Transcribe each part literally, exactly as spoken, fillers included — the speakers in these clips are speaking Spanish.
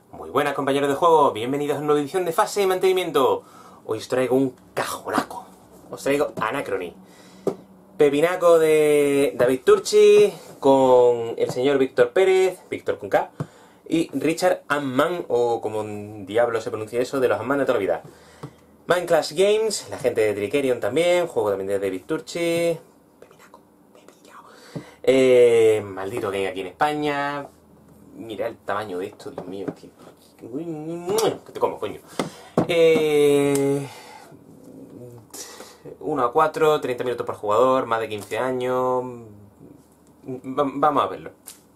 Muy buenas, compañeros de juego, bienvenidos a una nueva edición de Fase de Mantenimiento. Hoy os traigo un cajonaco, os traigo Anachrony, pepinaco de David Turchi con el señor Víctor Pérez, Víctor con K, y Richard Amman, o como un diablo se pronuncia eso, de los Amman de toda la vida. Minecraft Games, la gente de Trickerion también, juego también de David Turchi, pepinaco, pepillao. Eh, maldito game aquí en España. Mira el tamaño de esto, Dios mío, tío. ¿Qué te como, coño? Eh, uno a cuatro, treinta minutos por jugador, más de quince años. Va, vamos a verlo.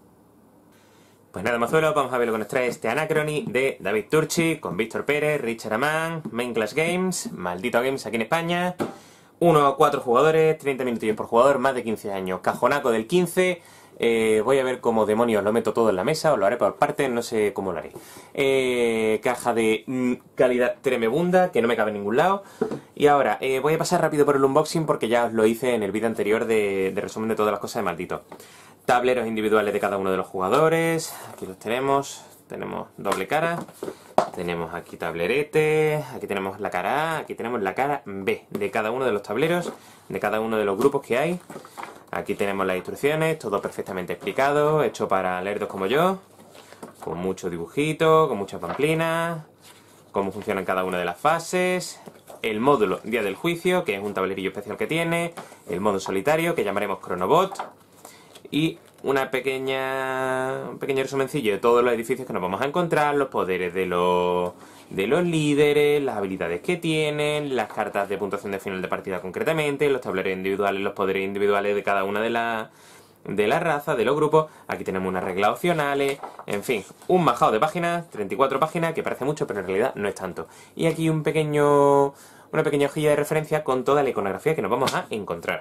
Pues nada, mazuelo, vamos a ver lo que nos trae este Anachrony de David Turchi, con Víctor Pérez, Richard Amman, Minecraft Games, Maldito Games aquí en España. uno a cuatro jugadores, treinta minutillos por jugador, más de quince años. Cajonaco del quince. Eh, voy a ver cómo demonios lo meto todo en la mesa, o lo haré por partes, no sé cómo lo haré. Eh, caja de mm, calidad tremebunda, que no me cabe en ningún lado. Y ahora, eh, voy a pasar rápido por el unboxing porque ya os lo hice en el vídeo anterior de, de resumen de todas las cosas de Maldito. Tableros individuales de cada uno de los jugadores, aquí los tenemos, tenemos doble cara. Tenemos aquí tablerete, aquí tenemos la cara A, aquí tenemos la cara B de cada uno de los tableros, de cada uno de los grupos que hay. Aquí tenemos las instrucciones, todo perfectamente explicado, hecho para lerdos como yo, con mucho dibujito, con muchas pamplinas, cómo funcionan cada una de las fases, el módulo Día del Juicio, que es un tablerillo especial que tiene, el modo solitario, que llamaremos Chronobot, y una pequeña, un pequeño resumencillo de todos los edificios que nos vamos a encontrar, los poderes de los, de los líderes, las habilidades que tienen, las cartas de puntuación de final de partida concretamente, los tableros individuales, los poderes individuales de cada una de las de la raza, de los grupos. Aquí tenemos unas reglas opcionales, en fin, un majado de páginas, treinta y cuatro páginas, que parece mucho, pero en realidad no es tanto. Y aquí un pequeño, una pequeña hojilla de referencia con toda la iconografía que nos vamos a encontrar.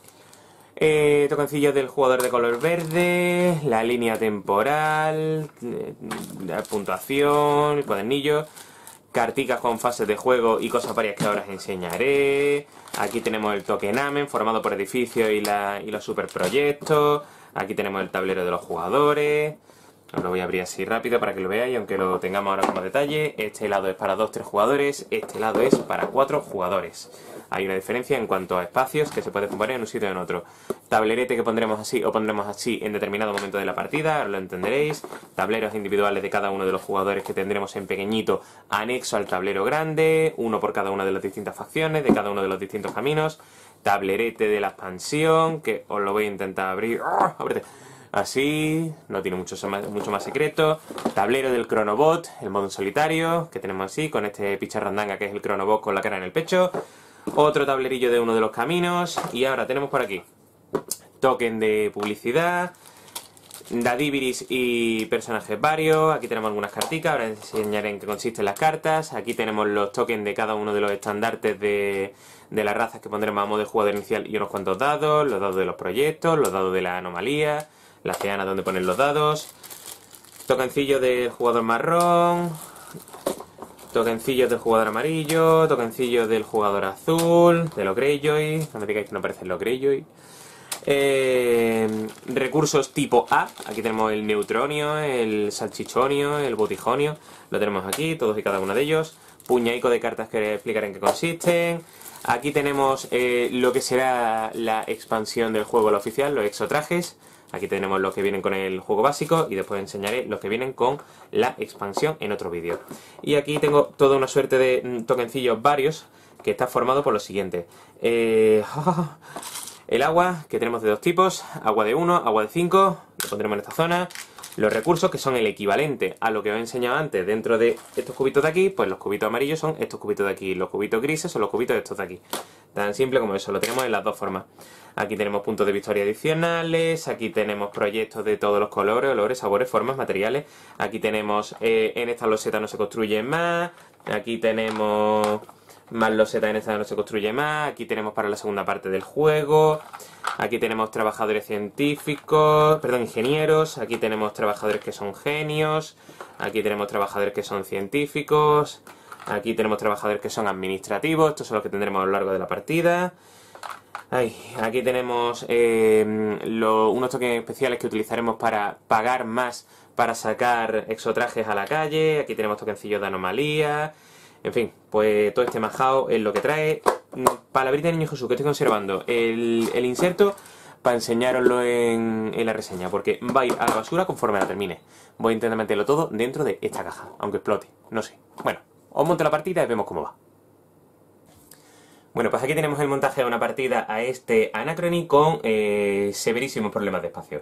Eh, tocancillos del jugador de color verde, la línea temporal, eh, la puntuación, el cuadernillo, carticas con fases de juego y cosas varias que ahora os enseñaré. Aquí tenemos el tokenamen formado por edificios y, la, y los superproyectos. Aquí tenemos el tablero de los jugadores. Os lo voy a abrir así rápido para que lo veáis, aunque lo tengamos ahora como detalle. Este lado es para dos tres jugadores, este lado es para cuatro jugadores. Hay una diferencia en cuanto a espacios que se puede poner en un sitio o en otro. Tablerete que pondremos así o pondremos así en determinado momento de la partida, ahora lo entenderéis. Tableros individuales de cada uno de los jugadores que tendremos en pequeñito anexo al tablero grande, uno por cada una de las distintas facciones, de cada uno de los distintos caminos. Tablerete de la expansión, que os lo voy a intentar abrir. ¡Oh! ¡Ábrete! Así, no tiene mucho más, mucho más secreto. Tablero del Chronobot, el modo en solitario, que tenemos así, con este picharrandanga que es el Chronobot con la cara en el pecho. Otro tablerillo de uno de los caminos. Y ahora tenemos por aquí token de publicidad, dadiviris y personajes varios. Aquí tenemos algunas carticas, ahora enseñaré en qué consisten las cartas. Aquí tenemos los tokens de cada uno de los estandartes de, de las razas que pondremos a modo de jugador inicial y unos cuantos dados, los dados de los proyectos, los dados de la anomalía, la ceana donde ponen los dados, tokencillo del jugador marrón, tokencillos del jugador amarillo, tokencillos del jugador azul, de los Greyjoy, no me digáis que no aparecen los Greyjoy. Eh, recursos tipo A, aquí tenemos el neutronio, el salchichonio, el botijonio, lo tenemos aquí, todos y cada uno de ellos. Puñaico de cartas que explicaré en qué consisten. Aquí tenemos eh, lo que será la expansión del juego, la oficial, los exotrajes. Aquí tenemos los que vienen con el juego básico y después enseñaré los que vienen con la expansión en otro vídeo. Y aquí tengo toda una suerte de mm, tokencillos varios que está formado por lo siguiente. Eh, el agua, que tenemos de dos tipos, agua de uno, agua de cinco, lo pondremos en esta zona. Los recursos, que son el equivalente a lo que os he enseñado antes dentro de estos cubitos de aquí, pues los cubitos amarillos son estos cubitos de aquí, los cubitos grises son los cubitos de estos de aquí. Tan simple como eso, lo tenemos en las dos formas. Aquí tenemos puntos de victoria adicionales, aquí tenemos proyectos de todos los colores, olores, sabores, formas, materiales. Aquí tenemos, eh, en esta loseta no se construye más, aquí tenemos más loseta, en esta no se construye más, aquí tenemos para la segunda parte del juego. Aquí tenemos trabajadores científicos, perdón, ingenieros, aquí tenemos trabajadores que son genios, aquí tenemos trabajadores que son científicos, aquí tenemos trabajadores que son administrativos, estos son los que tendremos a lo largo de la partida. Ay, aquí tenemos eh, lo, unos tokens especiales que utilizaremos para pagar más para sacar exotrajes a la calle. Aquí tenemos tokencillos de anomalía. En fin, pues todo este majao es lo que trae. Palabrita de Niño Jesús, que estoy conservando el, el inserto para enseñaroslo en, en la reseña, porque va a ir a la basura conforme la termine. Voy a intentar meterlo todo dentro de esta caja, aunque explote, no sé. Bueno, os monto la partida y vemos cómo va. Bueno, pues aquí tenemos el montaje de una partida a este Anachrony con eh, severísimos problemas de espacio.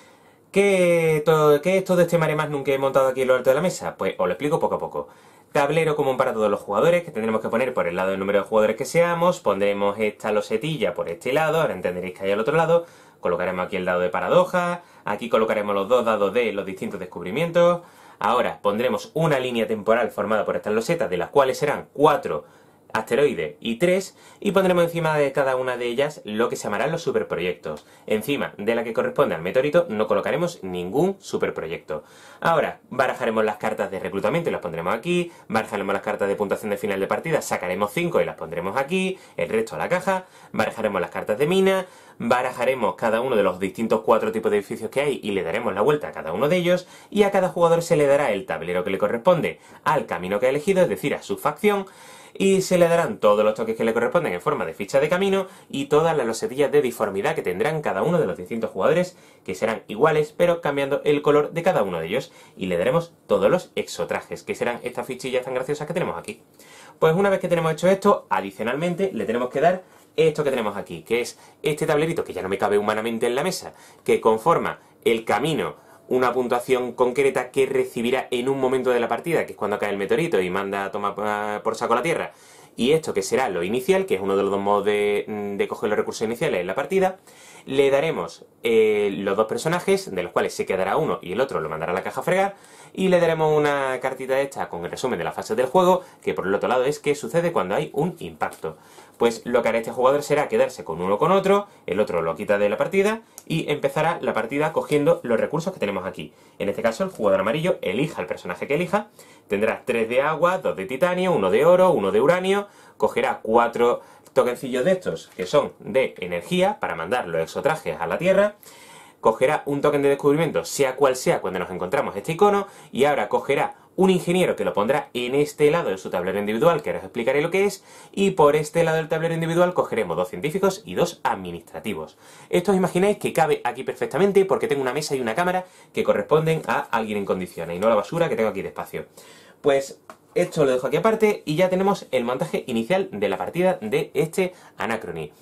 ¿Qué, todo, ¿Qué es todo este mare magnum que he montado aquí en lo alto de la mesa? Pues os lo explico poco a poco. Tablero común para todos los jugadores, que tendremos que poner por el lado del número de jugadores que seamos. Pondremos esta losetilla por este lado, ahora entenderéis que hay al otro lado. Colocaremos aquí el dado de paradoja, aquí colocaremos los dos dados de los distintos descubrimientos. Ahora pondremos una línea temporal formada por estas losetas, de las cuales serán cuatro asteroides y tres, y pondremos encima de cada una de ellas lo que se llamarán los superproyectos. Encima de la que corresponde al meteorito no colocaremos ningún superproyecto. Ahora barajaremos las cartas de reclutamiento y las pondremos aquí, barajaremos las cartas de puntuación de final de partida, sacaremos cinco y las pondremos aquí, el resto a la caja, barajaremos las cartas de mina, barajaremos cada uno de los distintos cuatro tipos de edificios que hay y le daremos la vuelta a cada uno de ellos, y a cada jugador se le dará el tablero que le corresponde al camino que ha elegido, es decir, a su facción, y se le darán todos los toques que le corresponden en forma de ficha de camino y todas las losetillas de disformidad que tendrán cada uno de los distintos jugadores, que serán iguales pero cambiando el color de cada uno de ellos, y le daremos todos los exotrajes, que serán estas fichillas tan graciosas que tenemos aquí. Pues una vez que tenemos hecho esto, adicionalmente le tenemos que dar esto que tenemos aquí, que es este tablerito que ya no me cabe humanamente en la mesa, que conforma el camino, una puntuación concreta que recibirá en un momento de la partida, que es cuando cae el meteorito y manda a tomar por saco la Tierra, y esto que será lo inicial, que es uno de los dos modos de, de coger los recursos iniciales en la partida. Le daremos eh, los dos personajes, de los cuales se quedará uno y el otro lo mandará a la caja a fregar, y le daremos una cartita esta con el resumen de las fases del juego, que por el otro lado es qué sucede cuando hay un impacto. Pues lo que hará este jugador será quedarse con uno con otro, el otro lo quita de la partida y empezará la partida cogiendo los recursos que tenemos aquí. En este caso el jugador amarillo elija el personaje que elija, tendrá tres de agua, dos de titanio, uno de oro, uno de uranio, cogerá cuatro tokencillos de estos que son de energía para mandar los exotrajes a la Tierra, cogerá un token de descubrimiento sea cual sea cuando nos encontramos este icono, y ahora cogerá un ingeniero que lo pondrá en este lado de su tablero individual, que ahora os explicaré lo que es, y por este lado del tablero individual cogeremos dos científicos y dos administrativos. Esto os imagináis que cabe aquí perfectamente porque tengo una mesa y una cámara que corresponden a alguien en condiciones y no a la basura que tengo aquí de espacio. Pues esto lo dejo aquí aparte y ya tenemos el montaje inicial de la partida de este Anachrony.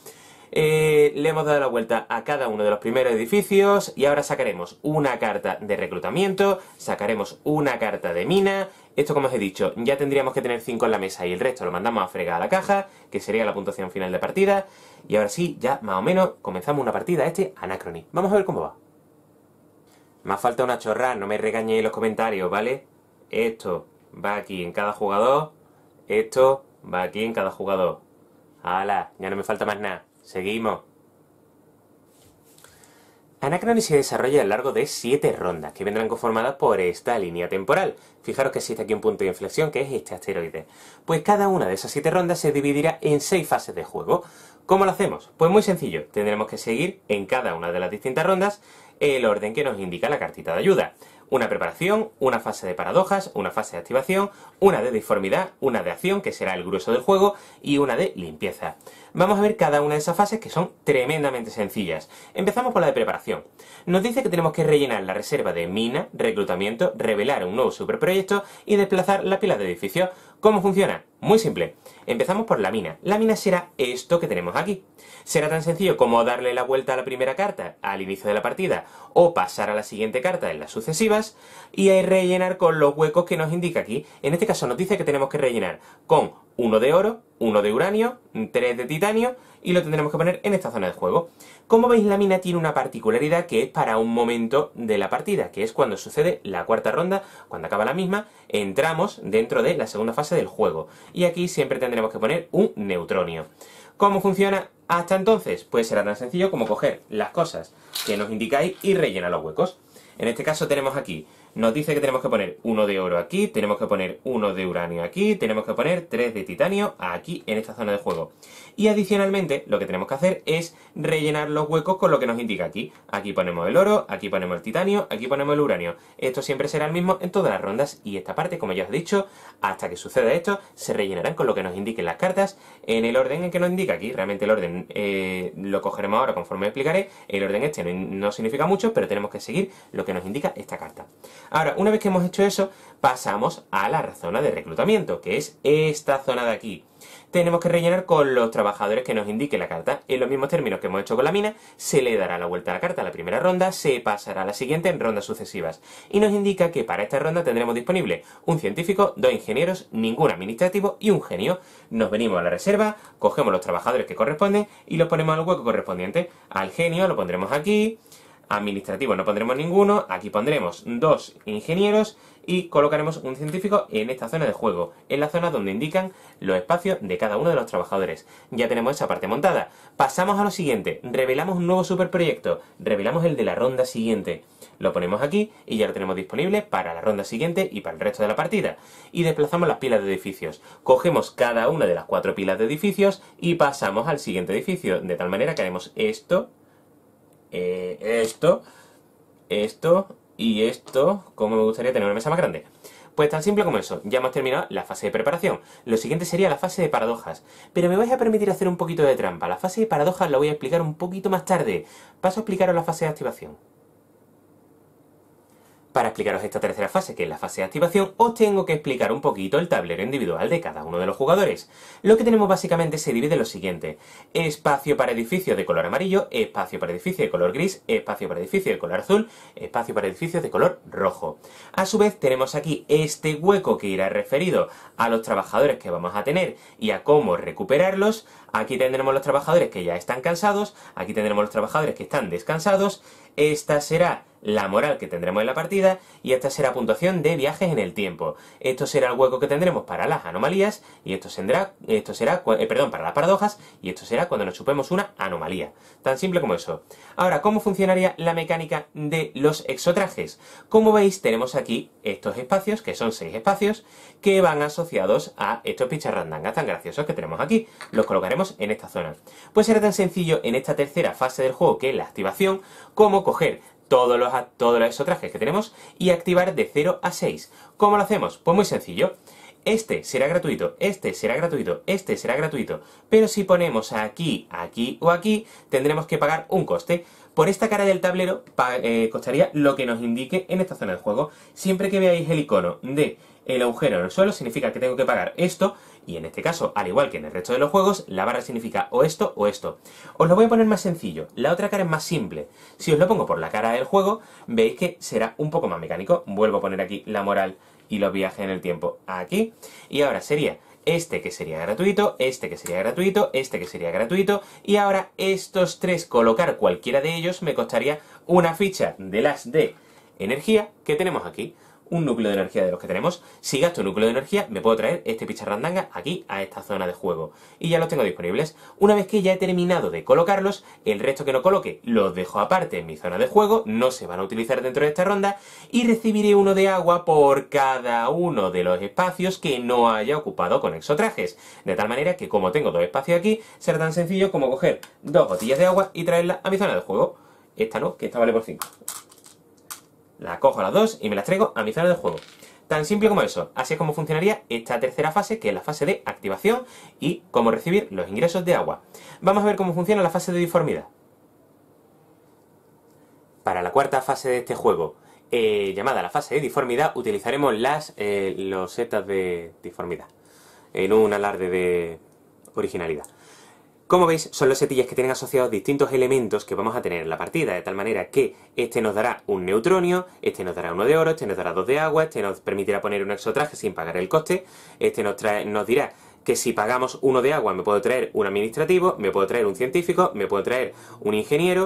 Eh, le hemos dado la vuelta a cada uno de los primeros edificios y ahora sacaremos una carta de reclutamiento, sacaremos una carta de mina. Esto, como os he dicho, ya tendríamos que tener cinco en la mesa y el resto lo mandamos a fregar a la caja, que sería la puntuación final de partida. Y ahora sí, ya más o menos comenzamos una partida a este Anachrony. Vamos a ver cómo va. Me falta una chorrada, no me regañéis en los comentarios, ¿vale? Esto va aquí en cada jugador, esto va aquí en cada jugador. ¡Hala! Ya no me falta más nada. Seguimos. Anachrony se desarrolla a lo largo de siete rondas, que vendrán conformadas por esta línea temporal. Fijaros que existe aquí un punto de inflexión, que es este asteroide. Pues cada una de esas siete rondas se dividirá en seis fases de juego. ¿Cómo lo hacemos? Pues muy sencillo. Tendremos que seguir en cada una de las distintas rondas el orden que nos indica la cartita de ayuda. Una preparación, una fase de paradojas, una fase de activación, una de disformidad, una de acción, que será el grueso del juego, y una de limpieza. Vamos a ver cada una de esas fases, que son tremendamente sencillas. Empezamos por la de preparación. Nos dice que tenemos que rellenar la reserva de mina, reclutamiento, revelar un nuevo superproyecto y desplazar la pila de edificios. ¿Cómo funciona? Muy simple. Empezamos por la mina. La mina será esto que tenemos aquí. Será tan sencillo como darle la vuelta a la primera carta al inicio de la partida o pasar a la siguiente carta en las sucesivas y rellenar con los huecos que nos indica aquí. En este caso nos dice que tenemos que rellenar con uno de oro, uno de uranio, tres de titanio y lo tendremos que poner en esta zona de juego. Como veis, la mina tiene una particularidad que es para un momento de la partida, que es cuando sucede la cuarta ronda, cuando acaba la misma, entramos dentro de la segunda fase del juego. Y aquí siempre tendremos que poner un neutronio. ¿Cómo funciona hasta entonces? Pues será tan sencillo como coger las cosas que nos indicáis y rellenar los huecos. En este caso tenemos aquí nos dice que tenemos que poner uno de oro aquí, tenemos que poner uno de uranio aquí, tenemos que poner tres de titanio aquí en esta zona de juego. Y adicionalmente lo que tenemos que hacer es rellenar los huecos con lo que nos indica aquí. Aquí ponemos el oro, aquí ponemos el titanio, aquí ponemos el uranio. Esto siempre será el mismo en todas las rondas y esta parte, como ya os he dicho, hasta que suceda esto, se rellenarán con lo que nos indiquen las cartas en el orden en que nos indica aquí. Realmente el orden eh, lo cogeremos ahora conforme explicaré. El orden este no, no significa mucho, pero tenemos que seguir lo que nos indica esta carta. Ahora, una vez que hemos hecho eso, pasamos a la zona de reclutamiento, que es esta zona de aquí. Tenemos que rellenar con los trabajadores que nos indique la carta. En los mismos términos que hemos hecho con la mina, se le dará la vuelta a la carta a la primera ronda, se pasará a la siguiente en rondas sucesivas. Y nos indica que para esta ronda tendremos disponible un científico, dos ingenieros, ningún administrativo y un genio. Nos venimos a la reserva, cogemos los trabajadores que corresponden y los ponemos al hueco correspondiente. Al genio lo pondremos aquí. Administrativo no pondremos ninguno, aquí pondremos dos ingenieros y colocaremos un científico en esta zona de juego, en la zona donde indican los espacios de cada uno de los trabajadores. Ya tenemos esa parte montada. Pasamos a lo siguiente, revelamos un nuevo superproyecto, revelamos el de la ronda siguiente. Lo ponemos aquí y ya lo tenemos disponible para la ronda siguiente y para el resto de la partida. Y desplazamos las pilas de edificios. Cogemos cada una de las cuatro pilas de edificios y pasamos al siguiente edificio, de tal manera que haremos esto, Eh, esto, esto y esto, como me gustaría tener una mesa más grande. Pues tan simple como eso, ya hemos terminado la fase de preparación. Lo siguiente sería la fase de paradojas. Pero me vais a permitir hacer un poquito de trampa. La fase de paradojas la voy a explicar un poquito más tarde. Paso a explicaros la fase de activación. Para explicaros esta tercera fase, que es la fase de activación, os tengo que explicar un poquito el tablero individual de cada uno de los jugadores. Lo que tenemos básicamente se divide en lo siguiente: espacio para edificios de color amarillo, espacio para edificios de color gris, espacio para edificios de color azul, espacio para edificios de color rojo. A su vez tenemos aquí este hueco que irá referido a los trabajadores que vamos a tener y a cómo recuperarlos. Aquí tendremos los trabajadores que ya están cansados, aquí tendremos los trabajadores que están descansados. Esta será la moral que tendremos en la partida y esta será puntuación de viajes en el tiempo. Esto será el hueco que tendremos para las anomalías y esto será, esto será eh, perdón, para las paradojas y esto será cuando nos chupemos una anomalía. Tan simple como eso. Ahora, ¿cómo funcionaría la mecánica de los exotrajes? Como veis, tenemos aquí estos espacios, que son seis espacios, que van asociados a estos picharrandangas tan graciosos que tenemos aquí. Los colocaremos en esta zona. Pues será tan sencillo en esta tercera fase del juego, que es la activación, como coger todos los, todos los exotrajes que tenemos y activar de cero a seis. ¿Cómo lo hacemos? Pues muy sencillo. Este será gratuito, este será gratuito, este será gratuito, pero si ponemos aquí, aquí o aquí, tendremos que pagar un coste. Por esta cara del tablero eh, costaría lo que nos indique en esta zona del juego. Siempre que veáis el icono de el agujero en el suelo, significa que tengo que pagar esto, y en este caso, al igual que en el resto de los juegos, la barra significa o esto o esto. Os lo voy a poner más sencillo, la otra cara es más simple. Si os lo pongo por la cara del juego, veis que será un poco más mecánico. Vuelvo a poner aquí la moral y los viajes en el tiempo aquí, y ahora sería este que sería gratuito, este que sería gratuito, este que sería gratuito, y ahora estos tres, colocar cualquiera de ellos me costaría una ficha de las de energía que tenemos aquí. Un núcleo de energía de los que tenemos. Si gasto un núcleo de energía, me puedo traer este picharrandanga aquí a esta zona de juego. Y ya los tengo disponibles. Una vez que ya he terminado de colocarlos, el resto que no coloque los dejo aparte en mi zona de juego, no se van a utilizar dentro de esta ronda, y recibiré uno de agua por cada uno de los espacios que no haya ocupado con exotrajes. De tal manera que, como tengo dos espacios aquí, será tan sencillo como coger dos botellas de agua y traerlas a mi zona de juego. Esta no, que esta vale por cinco. La cojo a las dos y me las traigo a mi zona de juego. Tan simple como eso. Así es como funcionaría esta tercera fase, que es la fase de activación, y cómo recibir los ingresos de agua. Vamos a ver cómo funciona la fase de diformidad. Para la cuarta fase de este juego, eh, llamada la fase de diformidad, utilizaremos las eh, losetas de diformidad, en un alarde de originalidad. Como veis, son losetillas que tienen asociados distintos elementos que vamos a tener en la partida, de tal manera que este nos dará un neutronio, este nos dará uno de oro, este nos dará dos de agua, este nos permitirá poner un exotraje sin pagar el coste, este nos, trae, nos dirá que si pagamos uno de agua me puedo traer un administrativo, me puedo traer un científico, me puedo traer un ingeniero,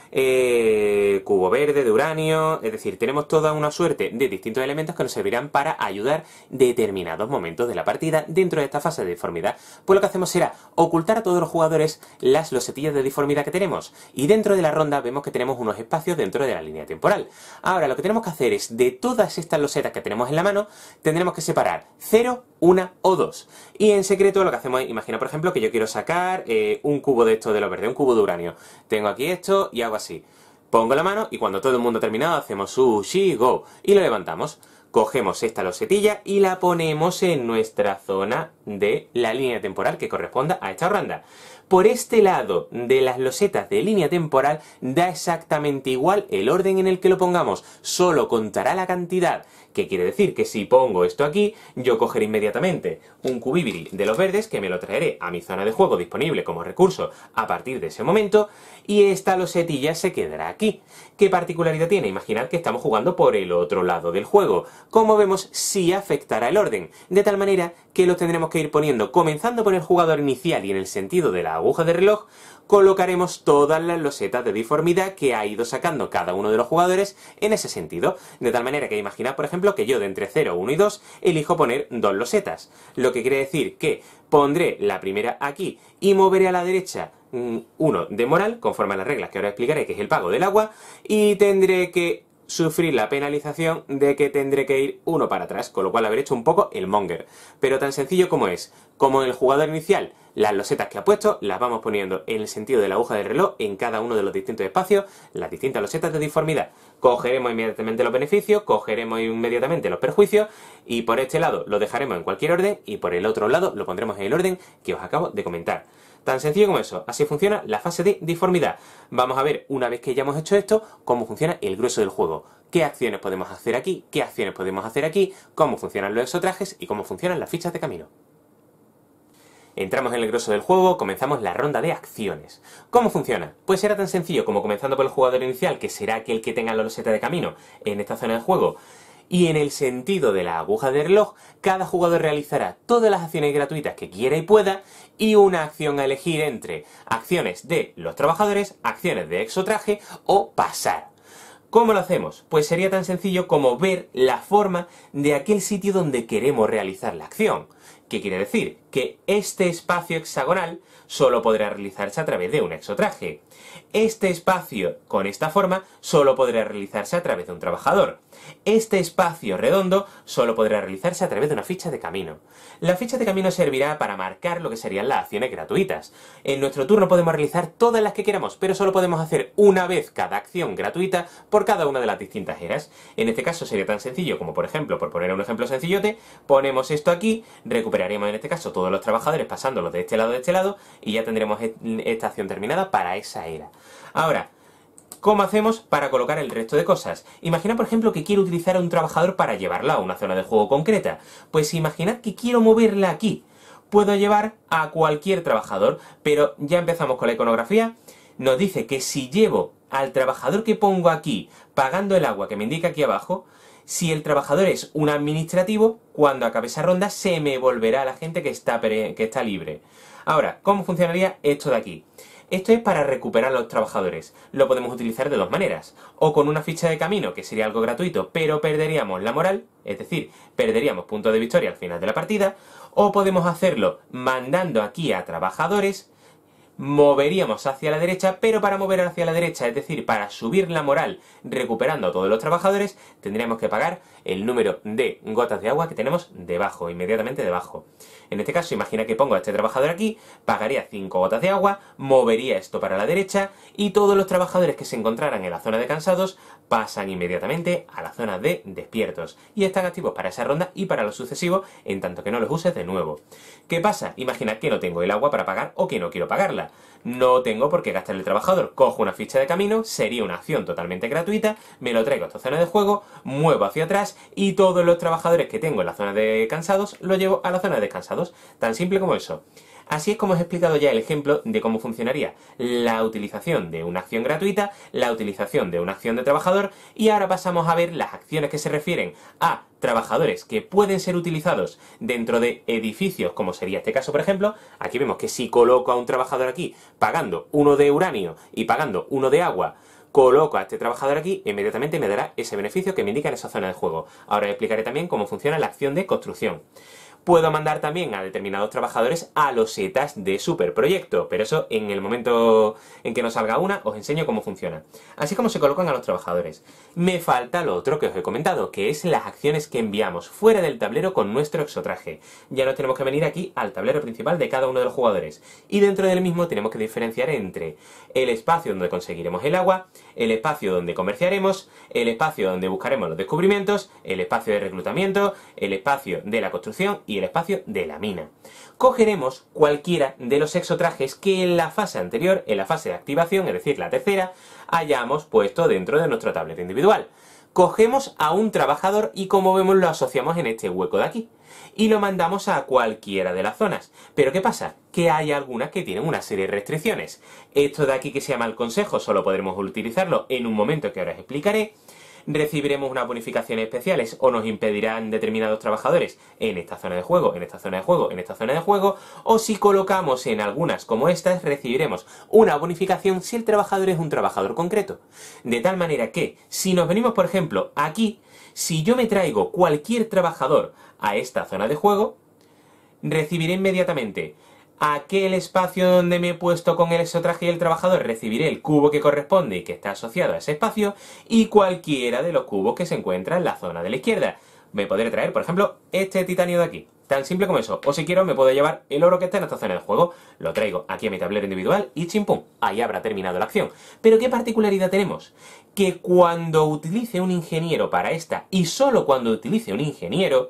eh, cubo verde de uranio, es decir, tenemos toda una suerte de distintos elementos que nos servirán para ayudar determinados momentos de la partida dentro de esta fase de deformidad. Pues lo que hacemos será ocultar a todos los jugadores las losetillas de deformidad que tenemos, y dentro de la ronda vemos que tenemos unos espacios dentro de la línea temporal. Ahora lo que tenemos que hacer es, de todas estas losetas que tenemos en la mano, tendremos que separar cero, una o dos. Y en secreto lo que hacemos es, imagina por ejemplo que yo quiero sacar eh, un cubo de esto de lo verde, un cubo de uranio. Tengo aquí esto y hago así. Pongo la mano y cuando todo el mundo ha terminado hacemos sushi, go. Y lo levantamos. Cogemos esta losetilla y la ponemos en nuestra zona de la línea temporal que corresponda a esta ronda. Por este lado de las losetas de línea temporal da exactamente igual el orden en el que lo pongamos, solo contará la cantidad. ¿Qué quiere decir? Que si pongo esto aquí, yo cogeré inmediatamente un cubibiri de los verdes, que me lo traeré a mi zona de juego disponible como recurso a partir de ese momento, y esta losetilla se quedará aquí. ¿Qué particularidad tiene? Imaginad que estamos jugando por el otro lado del juego. Como vemos, sí afectará el orden, de tal manera que los tendremos que ir poniendo, comenzando por el jugador inicial y en el sentido de la aguja de reloj, colocaremos todas las losetas de deformidad que ha ido sacando cada uno de los jugadores en ese sentido. De tal manera que imaginad, por ejemplo, que yo de entre cero, uno y dos elijo poner dos losetas. Lo que quiere decir que pondré la primera aquí y moveré a la derecha uno de moral, conforme a las reglas que ahora explicaré, que es el pago del agua, y tendré que sufrir la penalización de que tendré que ir uno para atrás, con lo cual habré hecho un poco el monger. Pero tan sencillo como es, como en el jugador inicial, las losetas que ha puesto las vamos poniendo en el sentido de la aguja del reloj en cada uno de los distintos espacios, las distintas losetas de deformidad. Cogeremos inmediatamente los beneficios, cogeremos inmediatamente los perjuicios, y por este lado lo dejaremos en cualquier orden, y por el otro lado lo pondremos en el orden que os acabo de comentar. Tan sencillo como eso, así funciona la fase de deformidad. Vamos a ver, una vez que ya hemos hecho esto, cómo funciona el grueso del juego. Qué acciones podemos hacer aquí, qué acciones podemos hacer aquí, cómo funcionan los exotrajes y cómo funcionan las fichas de camino. Entramos en el grueso del juego, comenzamos la ronda de acciones. ¿Cómo funciona? Pues será tan sencillo como comenzando por el jugador inicial, que será aquel que tenga la loseta de camino en esta zona del juego, y en el sentido de la aguja de reloj, cada jugador realizará todas las acciones gratuitas que quiera y pueda, y una acción a elegir entre acciones de los trabajadores, acciones de exotraje o pasar. ¿Cómo lo hacemos? Pues sería tan sencillo como ver la forma de aquel sitio donde queremos realizar la acción. ¿Qué quiere decir? Que este espacio hexagonal solo podrá realizarse a través de un exotraje. Este espacio, con esta forma, solo podrá realizarse a través de un trabajador. Este espacio redondo solo podrá realizarse a través de una ficha de camino. La ficha de camino servirá para marcar lo que serían las acciones gratuitas. En nuestro turno podemos realizar todas las que queramos, pero solo podemos hacer una vez cada acción gratuita por cada una de las distintas eras. En este caso sería tan sencillo como, por ejemplo, por poner un ejemplo sencillote, ponemos esto aquí, recuperaremos en este caso todos los trabajadores pasándolos de este lado a este lado, y ya tendremos esta acción terminada para esa era. Ahora, ¿cómo hacemos para colocar el resto de cosas? Imagina, por ejemplo, que quiero utilizar a un trabajador para llevarla a una zona de juego concreta. Pues imaginad que quiero moverla aquí. Puedo llevar a cualquier trabajador, pero ya empezamos con la iconografía. Nos dice que si llevo al trabajador que pongo aquí, pagando el agua que me indica aquí abajo, si el trabajador es un administrativo, cuando acabe esa ronda se me volverá a la gente que está, que está libre. Ahora, ¿cómo funcionaría esto de aquí? Esto es para recuperar a los trabajadores. Lo podemos utilizar de dos maneras. O con una ficha de camino, que sería algo gratuito, pero perderíamos la moral, es decir, perderíamos puntos de victoria al final de la partida. O podemos hacerlo mandando aquí a trabajadores, moveríamos hacia la derecha, pero para mover hacia la derecha, es decir, para subir la moral recuperando a todos los trabajadores, tendríamos que pagar el número de gotas de agua que tenemos debajo, inmediatamente debajo. En este caso, imagina que pongo a este trabajador aquí, pagaría cinco gotas de agua, movería esto para la derecha, y todos los trabajadores que se encontraran en la zona de cansados pasan inmediatamente a la zona de despiertos, y están activos para esa ronda y para lo sucesivo, en tanto que no los uses de nuevo. ¿Qué pasa? Imaginad que no tengo el agua para pagar o que no quiero pagarla. No tengo por qué gastar el trabajador. Cojo una ficha de camino, sería una acción totalmente gratuita, me lo traigo a esta zona de juego, muevo hacia atrás y todos los trabajadores que tengo en la zona de cansados los llevo a la zona de descansados. Tan simple como eso. Así es como os he explicado ya el ejemplo de cómo funcionaría la utilización de una acción gratuita, la utilización de una acción de trabajador, y ahora pasamos a ver las acciones que se refieren a trabajadores que pueden ser utilizados dentro de edificios, como sería este caso por ejemplo. Aquí vemos que si coloco a un trabajador aquí pagando uno de uranio y pagando uno de agua, coloco a este trabajador aquí e inmediatamente me dará ese beneficio que me indica en esa zona de juego. Ahora explicaré también cómo funciona la acción de construcción. Puedo mandar también a determinados trabajadores a losetas de superproyecto, pero eso en el momento en que nos salga una os enseño cómo funciona. Así como se colocan a los trabajadores. Me falta lo otro que os he comentado, que es las acciones que enviamos fuera del tablero con nuestro exotraje. Ya nos tenemos que venir aquí al tablero principal de cada uno de los jugadores. Y dentro del mismo tenemos que diferenciar entre el espacio donde conseguiremos el agua, el espacio donde comerciaremos, el espacio donde buscaremos los descubrimientos, el espacio de reclutamiento, el espacio de la construcción y el espacio de la mina. Cogeremos cualquiera de los exotrajes que en la fase anterior, en la fase de activación, es decir, la tercera, hayamos puesto dentro de nuestro tablero individual. Cogemos a un trabajador y, como vemos, lo asociamos en este hueco de aquí. Y lo mandamos a cualquiera de las zonas. Pero ¿qué pasa? Que hay algunas que tienen una serie de restricciones. Esto de aquí que se llama el consejo solo podremos utilizarlo en un momento que ahora os explicaré. Recibiremos unas bonificaciones especiales o nos impedirán determinados trabajadores en esta zona de juego, en esta zona de juego, en esta zona de juego, o si colocamos en algunas como estas, recibiremos una bonificación si el trabajador es un trabajador concreto. De tal manera que, si nos venimos, por ejemplo, aquí, si yo me traigo cualquier trabajador a esta zona de juego, recibiré inmediatamente aquel espacio donde me he puesto con el exotraje y el trabajador, recibiré el cubo que corresponde y que está asociado a ese espacio y cualquiera de los cubos que se encuentra en la zona de la izquierda. Me podré traer, por ejemplo, este titanio de aquí. Tan simple como eso. O si quiero me puedo llevar el oro que está en esta zona del juego. Lo traigo aquí a mi tablero individual y chimpum, ahí habrá terminado la acción. Pero ¿qué particularidad tenemos? Que cuando utilice un ingeniero para esta, y solo cuando utilice un ingeniero,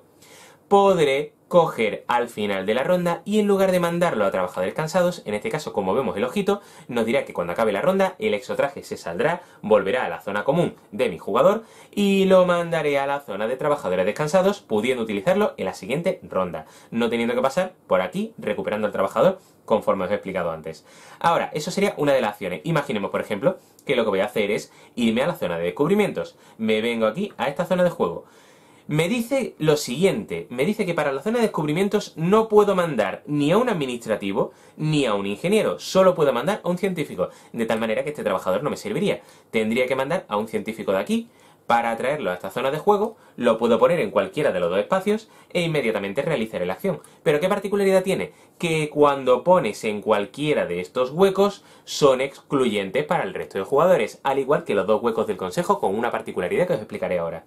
podré coger al final de la ronda y en lugar de mandarlo a trabajadores cansados, en este caso como vemos el ojito, nos dirá que cuando acabe la ronda el exotraje se saldrá, volverá a la zona común de mi jugador y lo mandaré a la zona de trabajadores descansados, pudiendo utilizarlo en la siguiente ronda, no teniendo que pasar por aquí recuperando al trabajador conforme os he explicado antes. Ahora, eso sería una de las acciones. Imaginemos, por ejemplo, que lo que voy a hacer es irme a la zona de descubrimientos. Me vengo aquí a esta zona de juego. Me dice lo siguiente, me dice que para la zona de descubrimientos no puedo mandar ni a un administrativo ni a un ingeniero, solo puedo mandar a un científico, de tal manera que este trabajador no me serviría. Tendría que mandar a un científico de aquí. Para traerlo a esta zona de juego, lo puedo poner en cualquiera de los dos espacios e inmediatamente realizaré la acción. ¿Pero qué particularidad tiene? Que cuando pones en cualquiera de estos huecos, son excluyentes para el resto de jugadores, al igual que los dos huecos del consejo, con una particularidad que os explicaré ahora.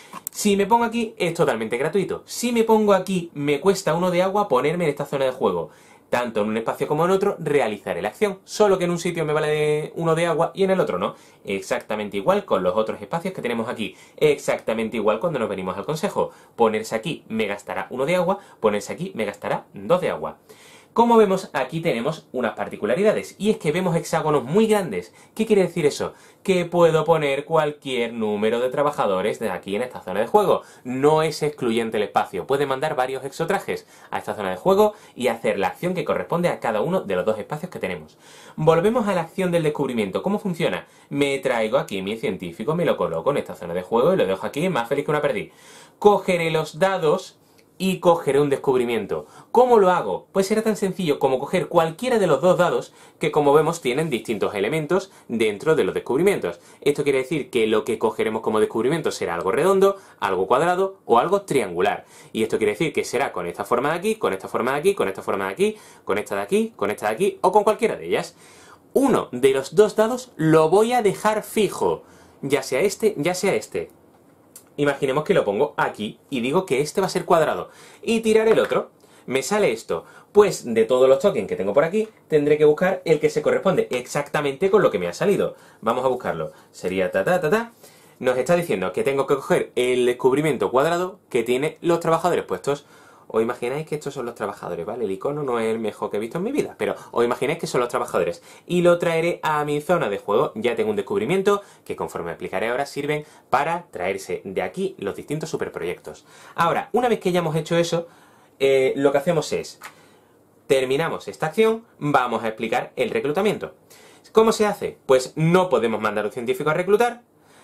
Si me pongo aquí, es totalmente gratuito. Si me pongo aquí, me cuesta uno de agua ponerme en esta zona de juego. Tanto en un espacio como en otro, realizaré la acción. Solo que en un sitio me vale uno de agua y en el otro no. Exactamente igual con los otros espacios que tenemos aquí. Exactamente igual cuando nos venimos al consejo. Ponerse aquí me gastará uno de agua, ponerse aquí me gastará dos de agua. Como vemos, aquí tenemos unas particularidades, y es que vemos hexágonos muy grandes. ¿Qué quiere decir eso? Que puedo poner cualquier número de trabajadores de aquí en esta zona de juego. No es excluyente el espacio, puede mandar varios exotrajes a esta zona de juego y hacer la acción que corresponde a cada uno de los dos espacios que tenemos. Volvemos a la acción del descubrimiento. ¿Cómo funciona? Me traigo aquí mi científico, me lo coloco en esta zona de juego y lo dejo aquí más feliz que una perdiz. Cogeré los dados y cogeré un descubrimiento. ¿Cómo lo hago? Pues será tan sencillo como coger cualquiera de los dos dados que, como vemos, tienen distintos elementos dentro de los descubrimientos. Esto quiere decir que lo que cogeremos como descubrimiento será algo redondo, algo cuadrado o algo triangular. Y esto quiere decir que será con esta forma de aquí, con esta forma de aquí, con esta forma de aquí, con esta de aquí, con esta de aquí o con cualquiera de ellas. Uno de los dos dados lo voy a dejar fijo, ya sea este, ya sea este. Imaginemos que lo pongo aquí y digo que este va a ser cuadrado. Y tirar el otro. Me sale esto. Pues de todos los tokens que tengo por aquí, tendré que buscar el que se corresponde exactamente con lo que me ha salido. Vamos a buscarlo. Sería ta ta ta ta. Nos está diciendo que tengo que coger el descubrimiento cuadrado que tiene los trabajadores puestos. Os imagináis que estos son los trabajadores, ¿vale? El icono no es el mejor que he visto en mi vida, pero os imagináis que son los trabajadores. Y lo traeré a mi zona de juego. Ya tengo un descubrimiento que, conforme explicaré ahora, sirven para traerse de aquí los distintos superproyectos. Ahora, una vez que ya hemos hecho eso, eh, lo que hacemos es, terminamos esta acción, vamos a explicar el reclutamiento. ¿Cómo se hace? Pues no podemos mandar a un científico a reclutar.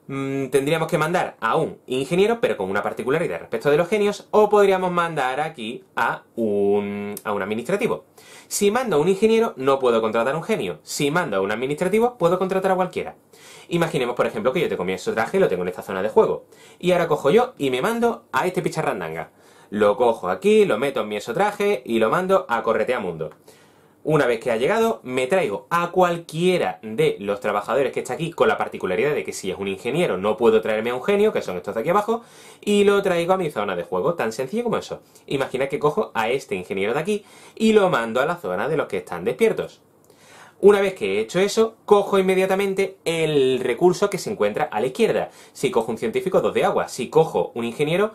Mm, tendríamos que mandar a un ingeniero, pero con una particularidad respecto de los genios, o podríamos mandar aquí a un, a un administrativo. Si mando a un ingeniero, no puedo contratar a un genio. Si mando a un administrativo, puedo contratar a cualquiera. Imaginemos, por ejemplo, que yo te comí ese traje y lo tengo en esta zona de juego. Y ahora cojo yo y me mando a este picharrandanga. Lo cojo aquí, lo meto en mi esotraje y lo mando a Corretea Mundo. Una vez que ha llegado, me traigo a cualquiera de los trabajadores que está aquí, con la particularidad de que si es un ingeniero no puedo traerme a un genio, que son estos de aquí abajo, y lo traigo a mi zona de juego, tan sencillo como eso. Imagina que cojo a este ingeniero de aquí y lo mando a la zona de los que están despiertos. Una vez que he hecho eso, cojo inmediatamente el recurso que se encuentra a la izquierda. Si cojo un científico, dos de agua. Si cojo un ingeniero,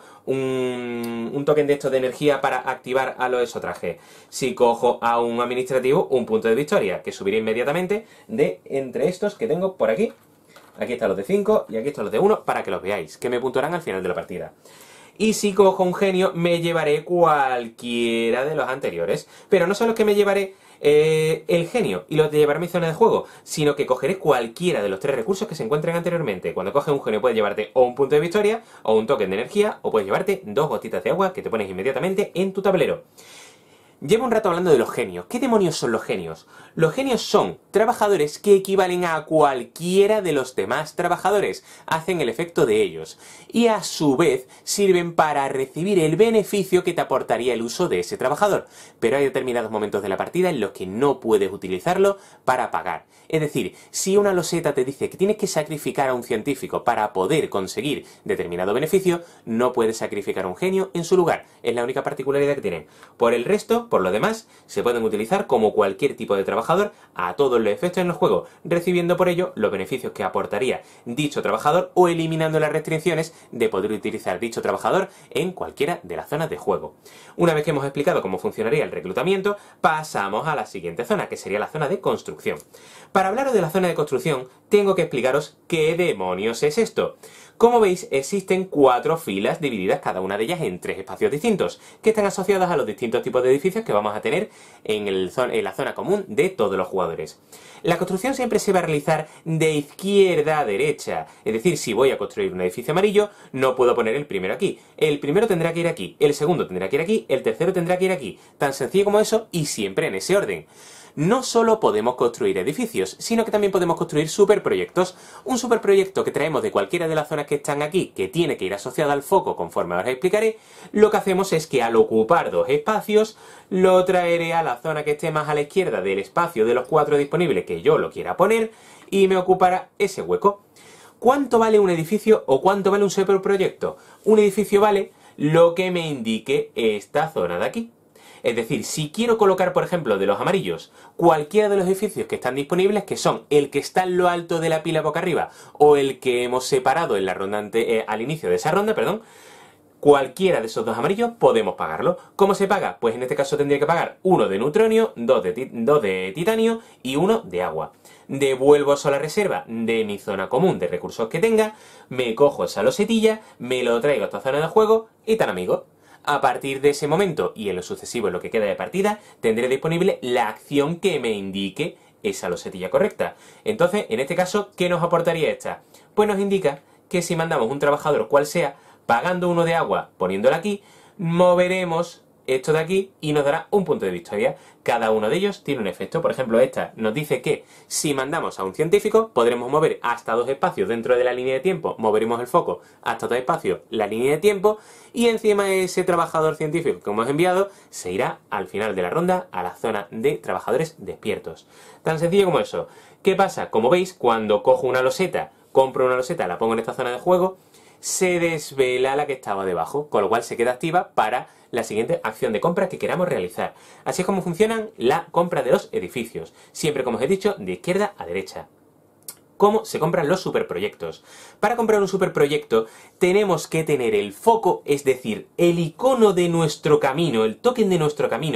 un, un token de estos de energía para activar a los exotrajes. Si cojo a un administrativo, un punto de victoria, que subiré inmediatamente de entre estos que tengo por aquí. Aquí están los de cinco y aquí están los de uno, para que los veáis, que me puntuarán al final de la partida. Y si cojo un genio, me llevaré cualquiera de los anteriores. Pero no solo que me llevaré eh, el genio y los de llevar mi zona de juego, sino que cogeré cualquiera de los tres recursos que se encuentren anteriormente. Cuando coges un genio puedes llevarte o un punto de victoria, o un token de energía, o puedes llevarte dos gotitas de agua que te pones inmediatamente en tu tablero. Llevo un rato hablando de los genios. ¿Qué demonios son los genios? Los genios son trabajadores que equivalen a cualquiera de los demás trabajadores, hacen el efecto de ellos, y a su vez sirven para recibir el beneficio que te aportaría el uso de ese trabajador. Pero hay determinados momentos de la partida en los que no puedes utilizarlo para pagar. Es decir, si una loseta te dice que tienes que sacrificar a un científico para poder conseguir determinado beneficio, no puedes sacrificar a un genio en su lugar. Es la única particularidad que tienen. Por el resto, por lo demás, se pueden utilizar como cualquier tipo de trabajador a todos los efectos en el juego, recibiendo por ello los beneficios que aportaría dicho trabajador o eliminando las restricciones de poder utilizar dicho trabajador en cualquiera de las zonas de juego. Una vez que hemos explicado cómo funcionaría el reclutamiento, pasamos a la siguiente zona, que sería la zona de construcción. Para hablaros de la zona de construcción, tengo que explicaros qué demonios es esto. Como veis, existen cuatro filas divididas cada una de ellas en tres espacios distintos, que están asociados a los distintos tipos de edificios que vamos a tener en, el, en la zona común de todos los jugadores. La construcción siempre se va a realizar de izquierda a derecha, es decir, si voy a construir un edificio amarillo, no puedo poner el primero aquí. El primero tendrá que ir aquí, el segundo tendrá que ir aquí, el tercero tendrá que ir aquí. Tan sencillo como eso y siempre en ese orden. No solo podemos construir edificios, sino que también podemos construir superproyectos. Un superproyecto que traemos de cualquiera de las zonas que están aquí, que tiene que ir asociado al foco conforme ahora explicaré, lo que hacemos es que al ocupar dos espacios, lo traeré a la zona que esté más a la izquierda del espacio de los cuatro disponibles que yo lo quiera poner, y me ocupará ese hueco. ¿Cuánto vale un edificio o cuánto vale un superproyecto? Un edificio vale lo que me indique esta zona de aquí. Es decir, si quiero colocar, por ejemplo, de los amarillos, cualquiera de los edificios que están disponibles, que son el que está en lo alto de la pila boca arriba, o el que hemos separado en la ronda ante, eh, al inicio de esa ronda, perdón, cualquiera de esos dos amarillos podemos pagarlo. ¿Cómo se paga? Pues en este caso tendría que pagar uno de neutronio, dos de, dos de titanio y uno de agua. Devuelvo eso a la reserva de mi zona común de recursos que tenga, me cojo esa losetilla, me lo traigo a esta zona de juego y tan amigo. A partir de ese momento y en lo sucesivo en lo que queda de partida, tendré disponible la acción que me indique esa losetilla correcta. Entonces, en este caso, ¿qué nos aportaría esta? Pues nos indica que si mandamos un trabajador cual sea, pagando uno de agua, poniéndolo aquí, moveremos esto de aquí y nos dará un punto de victoria. Cada uno de ellos tiene un efecto. Por ejemplo, esta nos dice que si mandamos a un científico, podremos mover hasta dos espacios dentro de la línea de tiempo, moveremos el foco hasta dos espacios, la línea de tiempo, y encima ese trabajador científico que hemos enviado se irá al final de la ronda a la zona de trabajadores despiertos. Tan sencillo como eso. ¿Qué pasa? Como veis, cuando cojo una loseta, compro una loseta, la pongo en esta zona de juego, se desvela la que estaba debajo, con lo cual se queda activa para la siguiente acción de compra que queramos realizar. Así es como funcionan la compra de los edificios, siempre, como os he dicho, de izquierda a derecha. ¿Cómo se compran los superproyectos? Para comprar un superproyecto tenemos que tener el foco, es decir, el icono de nuestro camino, el token de nuestro camino,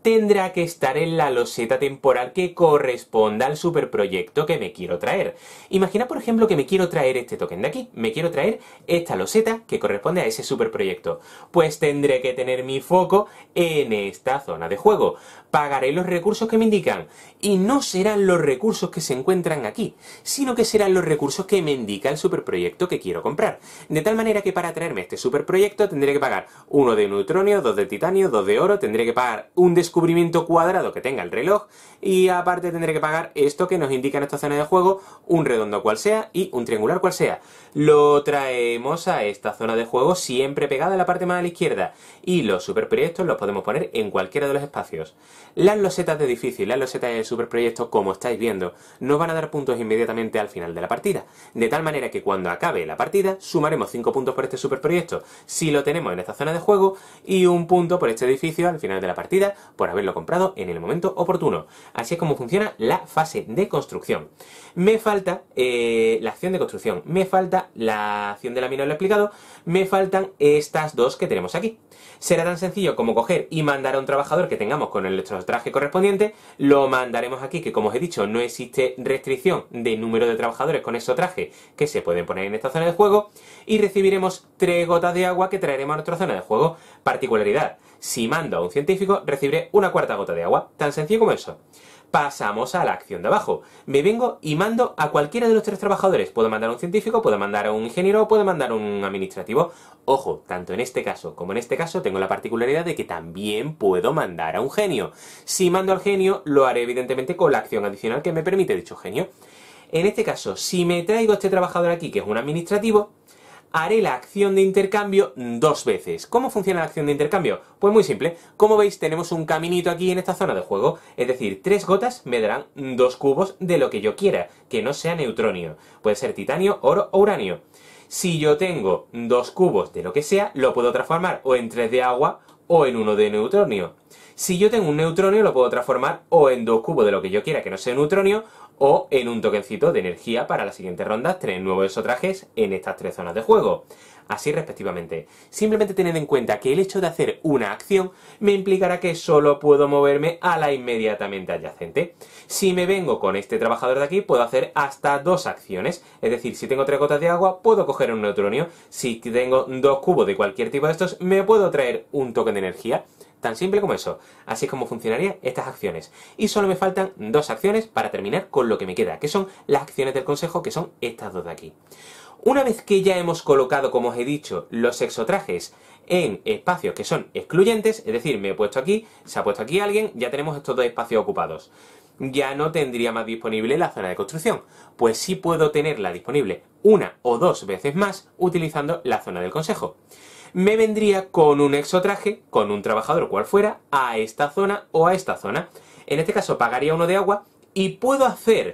tendrá que estar en la loseta temporal que corresponda al superproyecto que me quiero traer. Imagina, por ejemplo, que me quiero traer este token de aquí, me quiero traer esta loseta que corresponde a ese superproyecto. Pues tendré que tener mi foco en esta zona de juego. Pagaré los recursos que me indican, y no serán los recursos que se encuentran aquí, sino que serán los recursos que me indica el superproyecto que quiero comprar. De tal manera que para traerme este superproyecto tendré que pagar uno de neutronio, dos de titanio, dos de oro, tendré que pagar un descubrimiento cuadrado que tenga el reloj, y aparte tendré que pagar esto que nos indica en esta zona de juego, un redondo cual sea y un triangular cual sea. Lo traemos a esta zona de juego siempre pegada a la parte más a la izquierda, y los superproyectos los podemos poner en cualquiera de los espacios. Las losetas de edificio y las losetas del superproyecto, como estáis viendo, nos van a dar puntos inmediatamente al final de la partida, de tal manera que cuando acabe la partida sumaremos cinco puntos por este superproyecto si lo tenemos en esta zona de juego, y un punto por este edificio al final de la partida por haberlo comprado en el momento oportuno. Así es como funciona la fase de construcción. Me falta eh, la acción de construcción, me falta la acción de la mina, lo he explicado, me faltan estas dos que tenemos aquí. Será tan sencillo como coger y mandar a un trabajador que tengamos con el traje correspondiente, lo mandaremos aquí, que como os he dicho no existe restricción de número de trabajadores con ese traje que se pueden poner en esta zona de juego, y recibiremos tres gotas de agua que traeremos a nuestra zona de juego. Particularidad: si mando a un científico recibiré una cuarta gota de agua, tan sencillo como eso. Pasamos a la acción de abajo. Me vengo y mando a cualquiera de los tres trabajadores. Puedo mandar a un científico, puedo mandar a un ingeniero o puedo mandar a un administrativo. Ojo, tanto en este caso como en este caso tengo la particularidad de que también puedo mandar a un genio. Si mando al genio, lo haré evidentemente con la acción adicional que me permite dicho genio. En este caso, si me traigo a este trabajador aquí, que es un administrativo, haré la acción de intercambio dos veces. ¿Cómo funciona la acción de intercambio? Pues muy simple. Como veis, tenemos un caminito aquí en esta zona de juego. Es decir, tres gotas me darán dos cubos de lo que yo quiera, que no sea neutronio. Puede ser titanio, oro o uranio. Si yo tengo dos cubos de lo que sea, lo puedo transformar o en tres de agua o en uno de neutronio. Si yo tengo un neutronio, lo puedo transformar o en dos cubos de lo que yo quiera que no sea neutronio, o en un tokencito de energía para la siguiente ronda, tener nuevos exotrajes en estas tres zonas de juego. Así respectivamente. Simplemente tened en cuenta que el hecho de hacer una acción me implicará que solo puedo moverme a la inmediatamente adyacente. Si me vengo con este trabajador de aquí, puedo hacer hasta dos acciones. Es decir, si tengo tres gotas de agua, puedo coger un neutronio. Si tengo dos cubos de cualquier tipo de estos, me puedo traer un token de energía. Tan simple como eso. Así es como funcionarían estas acciones. Y solo me faltan dos acciones para terminar con lo que me queda, que son las acciones del consejo, que son estas dos de aquí. Una vez que ya hemos colocado, como os he dicho, los exotrajes en espacios que son excluyentes, es decir, me he puesto aquí, se ha puesto aquí alguien, ya tenemos estos dos espacios ocupados. Ya no tendría más disponible la zona de construcción, pues sí puedo tenerla disponible una o dos veces más utilizando la zona del consejo. Me vendría con un exotraje, con un trabajador cual fuera, a esta zona o a esta zona. En este caso pagaría uno de agua y puedo hacer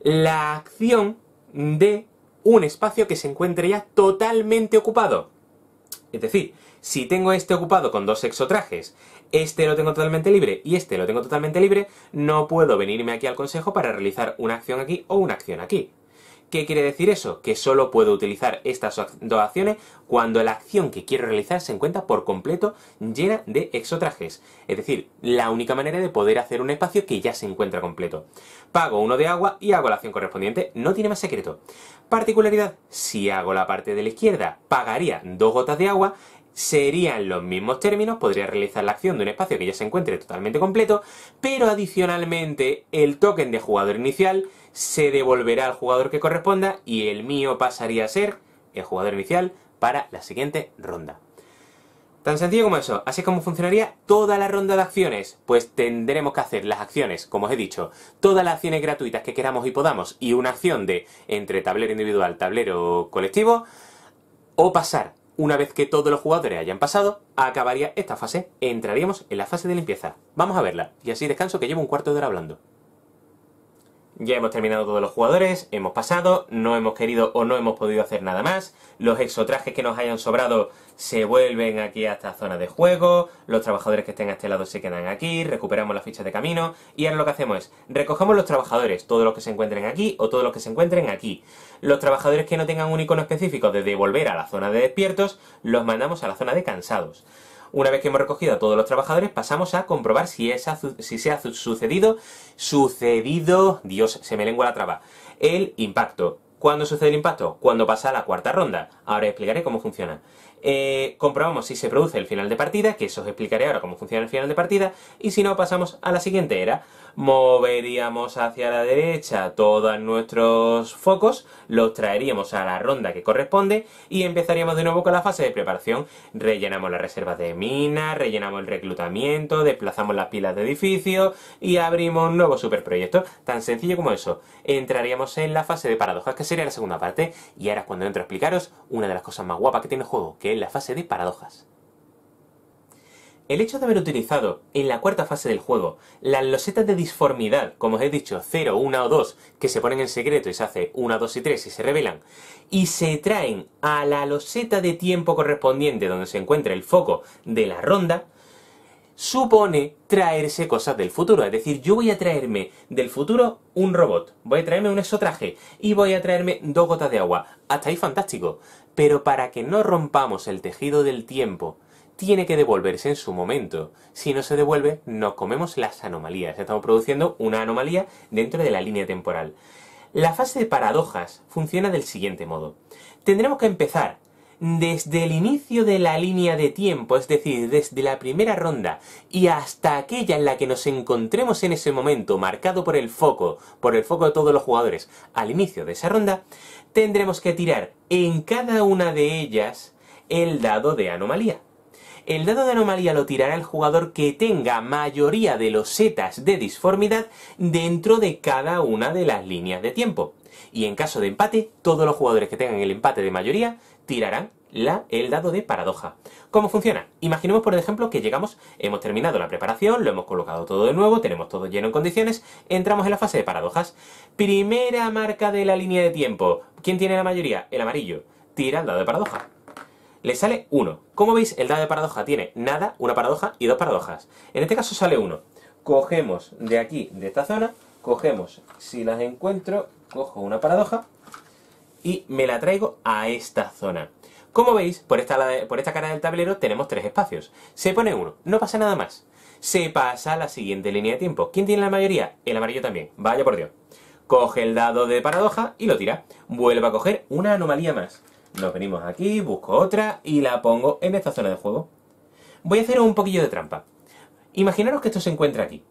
la acción de un espacio que se encuentre ya totalmente ocupado. Es decir, si tengo este ocupado con dos exotrajes, este lo tengo totalmente libre y este lo tengo totalmente libre, no puedo venirme aquí al consejo para realizar una acción aquí o una acción aquí. ¿Qué quiere decir eso? Que solo puedo utilizar estas dos acciones cuando la acción que quiero realizar se encuentra por completo llena de exotrajes. Es decir, la única manera de poder hacer un espacio que ya se encuentra completo. Pago uno de agua y hago la acción correspondiente, no tiene más secreto. Particularidad: si hago la parte de la izquierda, pagaría dos gotas de agua, serían los mismos términos, podría realizar la acción de un espacio que ya se encuentre totalmente completo, pero adicionalmente el token de jugador inicial se devolverá al jugador que corresponda y el mío pasaría a ser el jugador inicial para la siguiente ronda. Tan sencillo como eso. Así es como funcionaría toda la ronda de acciones. Pues tendremos que hacer las acciones, como os he dicho, todas las acciones gratuitas que queramos y podamos, y una acción de entre tablero individual, tablero colectivo, o pasar. Una vez que todos los jugadores hayan pasado, acabaría esta fase. Entraríamos en la fase de limpieza. Vamos a verla, y así descanso, que llevo un cuarto de hora hablando. Ya hemos terminado todos los jugadores, hemos pasado, no hemos querido o no hemos podido hacer nada más. Los exotrajes que nos hayan sobrado se vuelven aquí a esta zona de juego. Los trabajadores que estén a este lado se quedan aquí, recuperamos la ficha de camino. Y ahora lo que hacemos es, recogemos los trabajadores, todos los que se encuentren aquí o todos los que se encuentren aquí. Los trabajadores que no tengan un icono específico de devolver a la zona de despiertos, los mandamos a la zona de cansados. Una vez que hemos recogido a todos los trabajadores, pasamos a comprobar si, esa, si se ha sucedido, sucedido, Dios, se me lengua la traba, el impacto. ¿Cuándo sucede el impacto? Cuando pasa la cuarta ronda. Ahora explicaré cómo funciona. Eh, comprobamos si se produce el final de partida, que eso os explicaré ahora cómo funciona el final de partida, y si no, pasamos a la siguiente era. Moveríamos hacia la derecha todos nuestros focos, los traeríamos a la ronda que corresponde y empezaríamos de nuevo con la fase de preparación. Rellenamos las reservas de minas, rellenamos el reclutamiento, desplazamos las pilas de edificios y abrimos un nuevo superproyecto. Tan sencillo como eso. Entraríamos en la fase de paradojas, que sería la segunda parte, y ahora es cuando entro a explicaros una de las cosas más guapas que tiene el juego, que es la fase de paradojas. El hecho de haber utilizado en la cuarta fase del juego las losetas de disformidad, como os he dicho, cero, uno o dos, que se ponen en secreto y se hace uno, dos y tres y se revelan, y se traen a la loseta de tiempo correspondiente donde se encuentra el foco de la ronda, supone traerse cosas del futuro. Es decir, yo voy a traerme del futuro un robot, voy a traerme un exotraje y voy a traerme dos gotas de agua. Hasta ahí fantástico. Pero para que no rompamos el tejido del tiempo, tiene que devolverse en su momento. Si no se devuelve, nos comemos las anomalías. Estamos produciendo una anomalía dentro de la línea temporal. La fase de paradojas funciona del siguiente modo. Tendremos que empezar desde el inicio de la línea de tiempo, es decir, desde la primera ronda y hasta aquella en la que nos encontremos en ese momento, marcado por el foco, por el foco de todos los jugadores, al inicio de esa ronda, tendremos que tirar en cada una de ellas el dado de anomalía. El dado de anomalía lo tirará el jugador que tenga mayoría de losetas de disformidad dentro de cada una de las líneas de tiempo. Y en caso de empate, todos los jugadores que tengan el empate de mayoría tirarán la, el dado de paradoja. ¿Cómo funciona? Imaginemos, por ejemplo, que llegamos, hemos terminado la preparación, lo hemos colocado todo de nuevo, tenemos todo lleno en condiciones, entramos en la fase de paradojas. Primera marca de la línea de tiempo. ¿Quién tiene la mayoría? El amarillo. Tira el dado de paradoja. Le sale uno. Como veis, el dado de paradoja tiene nada, una paradoja y dos paradojas. En este caso sale uno. Cogemos de aquí, de esta zona, cogemos, si las encuentro, cojo una paradoja y me la traigo a esta zona. Como veis, por esta, por esta cara del tablero tenemos tres espacios. Se pone uno, no pasa nada más. Se pasa a la siguiente línea de tiempo. ¿Quién tiene la mayoría? El amarillo también. Vaya por Dios. Coge el dado de paradoja y lo tira. Vuelve a coger una anomalía más. Nos venimos aquí, busco otra y la pongo en esta zona de juego. Voy a hacer un poquillo de trampa. Imaginaros que esto se encuentra aquí.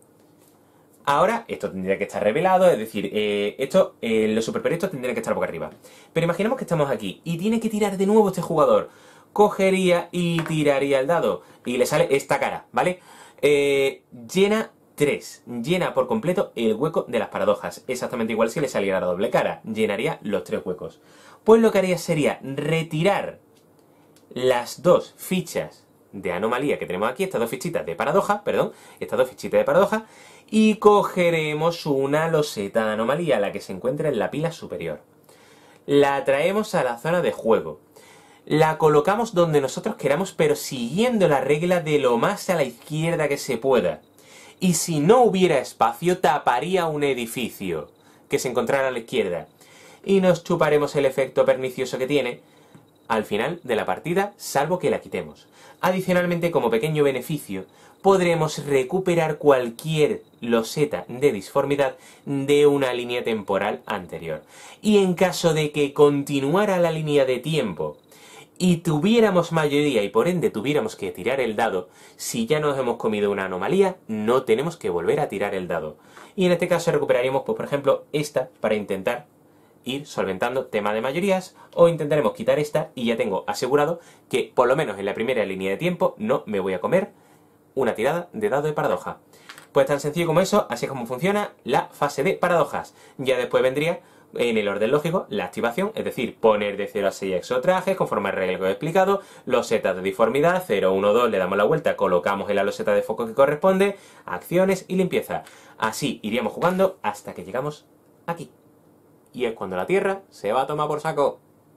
Ahora, esto tendría que estar revelado, es decir, eh, esto, eh, los superproyectos tendrían que estar boca arriba. Pero imaginemos que estamos aquí y tiene que tirar de nuevo este jugador. Cogería y tiraría el dado y le sale esta cara, ¿vale? Eh, llena tres. Llena por completo el hueco de las paradojas. Exactamente igual si le saliera la doble cara. Llenaría los tres huecos. Pues lo que haría sería retirar las dos fichas de anomalía que tenemos aquí, estas dos fichitas de paradoja, perdón, estas dos fichitas de paradoja, y cogeremos una loseta de anomalía, la que se encuentra en la pila superior. La traemos a la zona de juego. La colocamos donde nosotros queramos, pero siguiendo la regla de lo más a la izquierda que se pueda. Y si no hubiera espacio, taparía un edificio que se encontrara a la izquierda. Y nos chuparemos el efecto pernicioso que tiene al final de la partida, salvo que la quitemos. Adicionalmente, como pequeño beneficio, podremos recuperar cualquier loseta de disformidad de una línea temporal anterior. Y en caso de que continuara la línea de tiempo y tuviéramos mayoría y por ende tuviéramos que tirar el dado, si ya nos hemos comido una anomalía, no tenemos que volver a tirar el dado. Y en este caso recuperaríamos, pues, por ejemplo, esta para intentar ir solventando tema de mayorías, o intentaremos quitar esta y ya tengo asegurado que por lo menos en la primera línea de tiempo no me voy a comer una tirada de dado de paradoja. Pues tan sencillo como eso, así es como funciona la fase de paradojas. Ya después vendría, en el orden lógico, la activación, es decir, poner de cero a seis exotrajes, conforme al regla que os he explicado, losetas de disformidad, cero, uno, dos, le damos la vuelta, colocamos en la loseta de foco que corresponde, acciones y limpieza. Así iríamos jugando hasta que llegamos aquí. Y es cuando la Tierra se va a tomar por saco.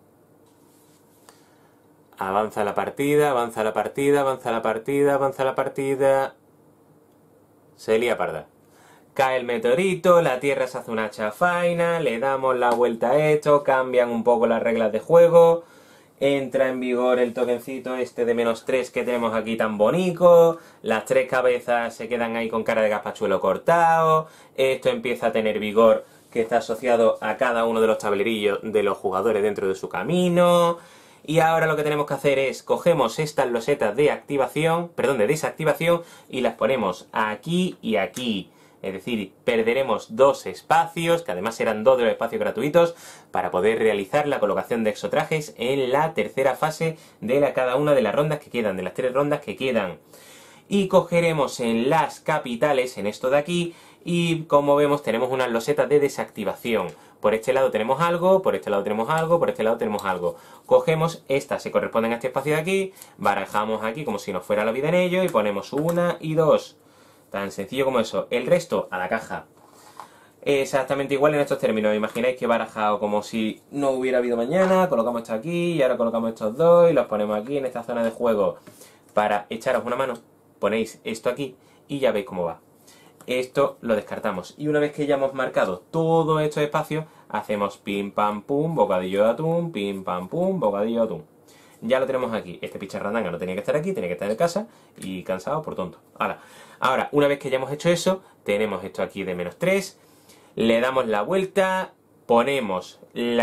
Avanza la partida, avanza la partida, avanza la partida, avanza la partida. Se lía parda. Cae el meteorito, la Tierra se hace una chafaina, le damos la vuelta a esto, cambian un poco las reglas de juego. entra en vigor el tokencito este de menos tres que tenemos aquí tan bonito, las tres cabezas se quedan ahí con cara de gazpachuelo cortado, esto empieza a tener vigor que está asociado a cada uno de los tablerillos de los jugadores dentro de su camino. Y ahora lo que tenemos que hacer es, cogemos estas losetas de activación, perdón, de desactivación, y las ponemos aquí y aquí. Es decir, perderemos dos espacios, que además serán dos de los espacios gratuitos, para poder realizar la colocación de exotrajes en la tercera fase de la, cada una de las rondas que quedan, de las tres rondas que quedan. Y cogeremos en las capitales, en esto de aquí, y como vemos tenemos unas losetas de desactivación. Por este lado tenemos algo, por este lado tenemos algo, por este lado tenemos algo. Cogemos estas, se corresponden a este espacio de aquí, barajamos aquí como si nos fuera la vida en ello, y ponemos una y dos. Tan sencillo como eso. El resto a la caja. Exactamente igual en estos términos. Imagináis que he barajado como si no hubiera habido mañana. Colocamos esto aquí y ahora colocamos estos dos y los ponemos aquí en esta zona de juego. Para echaros una mano, ponéis esto aquí y ya veis cómo va. Esto lo descartamos. Y una vez que ya hemos marcado todos estos espacios, hacemos pim pam pum, bocadillo de atún, pim pam pum, bocadillo de atún. Ya lo tenemos aquí. Este picharrandanga no tenía que estar aquí, tenía que estar en casa y cansado por tonto. Ahora, ahora, una vez que ya hemos hecho eso, tenemos esto aquí de menos tres, le damos la vuelta, ponemos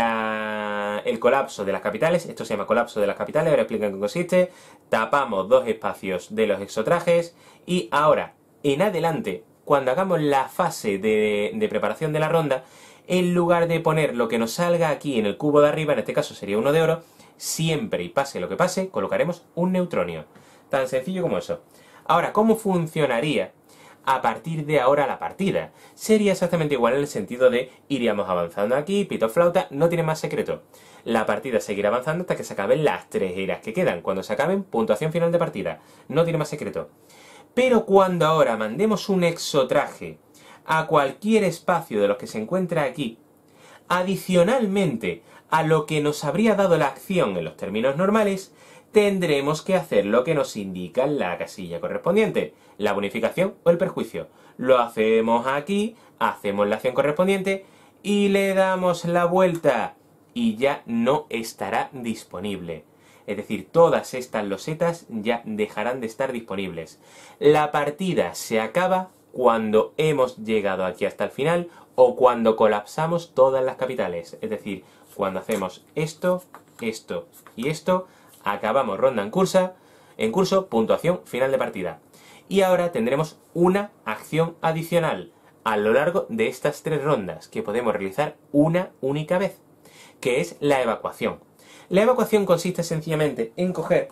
la, el colapso de las capitales, esto se llama colapso de las capitales, ahora explico en qué consiste, tapamos dos espacios de los exotrajes y ahora, en adelante, cuando hagamos la fase de, de preparación de la ronda, en lugar de poner lo que nos salga aquí en el cubo de arriba, en este caso sería uno de oro, siempre y pase lo que pase, colocaremos un neutronio. Tan sencillo como eso. Ahora, ¿cómo funcionaría a partir de ahora la partida? Sería exactamente igual en el sentido de iríamos avanzando aquí, pito flauta, no tiene más secreto. La partida seguirá avanzando hasta que se acaben las tres eras que quedan. Cuando se acaben, puntuación final de partida. No tiene más secreto. Pero cuando ahora mandemos un exotraje a cualquier espacio de los que se encuentra aquí, adicionalmente a lo que nos habría dado la acción en los términos normales, tendremos que hacer lo que nos indica la casilla correspondiente, la bonificación o el perjuicio. Lo hacemos aquí, hacemos la acción correspondiente y le damos la vuelta y ya no estará disponible. Es decir, todas estas losetas ya dejarán de estar disponibles. La partida se acaba cuando hemos llegado aquí hasta el final o cuando colapsamos todas las capitales. Es decir, cuando hacemos esto, esto y esto, acabamos ronda en curso, en curso, puntuación final de partida. Y ahora tendremos una acción adicional a lo largo de estas tres rondas que podemos realizar una única vez, que es la evacuación. La evacuación consiste sencillamente en coger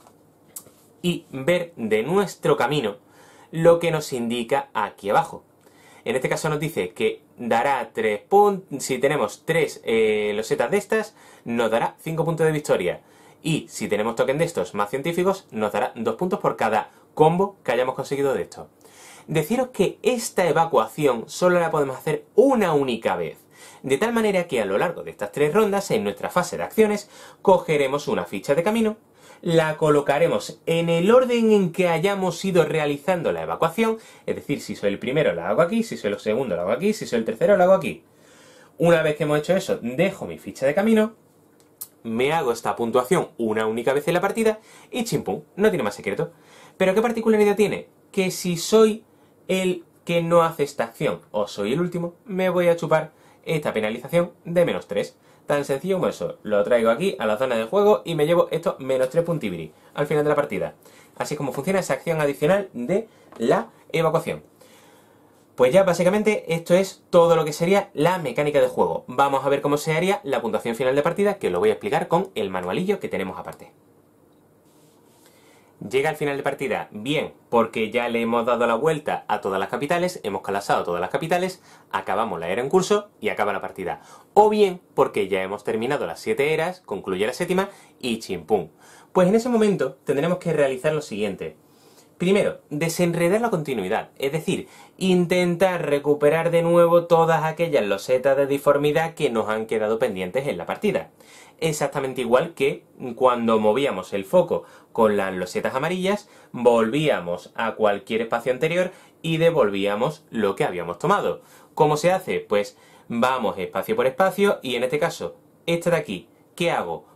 y ver de nuestro camino lo que nos indica aquí abajo. En este caso nos dice que dará tres puntos, si tenemos tres eh, losetas de estas, nos dará cinco puntos de victoria. Y si tenemos token de estos más científicos, nos dará dos puntos por cada combo que hayamos conseguido de esto. Deciros que esta evacuación solo la podemos hacer una única vez. De tal manera que a lo largo de estas tres rondas, en nuestra fase de acciones, cogeremos una ficha de camino, la colocaremos en el orden en que hayamos ido realizando la evacuación, es decir, si soy el primero la hago aquí, si soy el segundo la hago aquí, si soy el tercero la hago aquí. Una vez que hemos hecho eso, dejo mi ficha de camino, me hago esta puntuación una única vez en la partida y chimpum, no tiene más secreto. Pero ¿qué particularidad tiene? Que si soy el que no hace esta acción o soy el último, me voy a chupar esta penalización de menos tres. Tan sencillo como eso. Lo traigo aquí a la zona de juego y me llevo esto menos tres puntibri al final de la partida. Así es como funciona esa acción adicional de la evacuación. Pues ya básicamente esto es todo lo que sería la mecánica de juego. Vamos a ver cómo se haría la puntuación final de partida, que os lo voy a explicar con el manualillo que tenemos aparte. Llega al final de partida, bien, porque ya le hemos dado la vuelta a todas las capitales, hemos colapsado todas las capitales, acabamos la era en curso y acaba la partida. O bien, porque ya hemos terminado las siete eras, concluye la séptima y chimpum. Pues en ese momento tendremos que realizar lo siguiente. Primero, desenredar la continuidad, es decir, intentar recuperar de nuevo todas aquellas losetas de disformidad que nos han quedado pendientes en la partida. Exactamente igual que cuando movíamos el foco con las losetas amarillas, volvíamos a cualquier espacio anterior y devolvíamos lo que habíamos tomado. ¿Cómo se hace? Pues vamos espacio por espacio y en este caso, esta de aquí, ¿qué hago?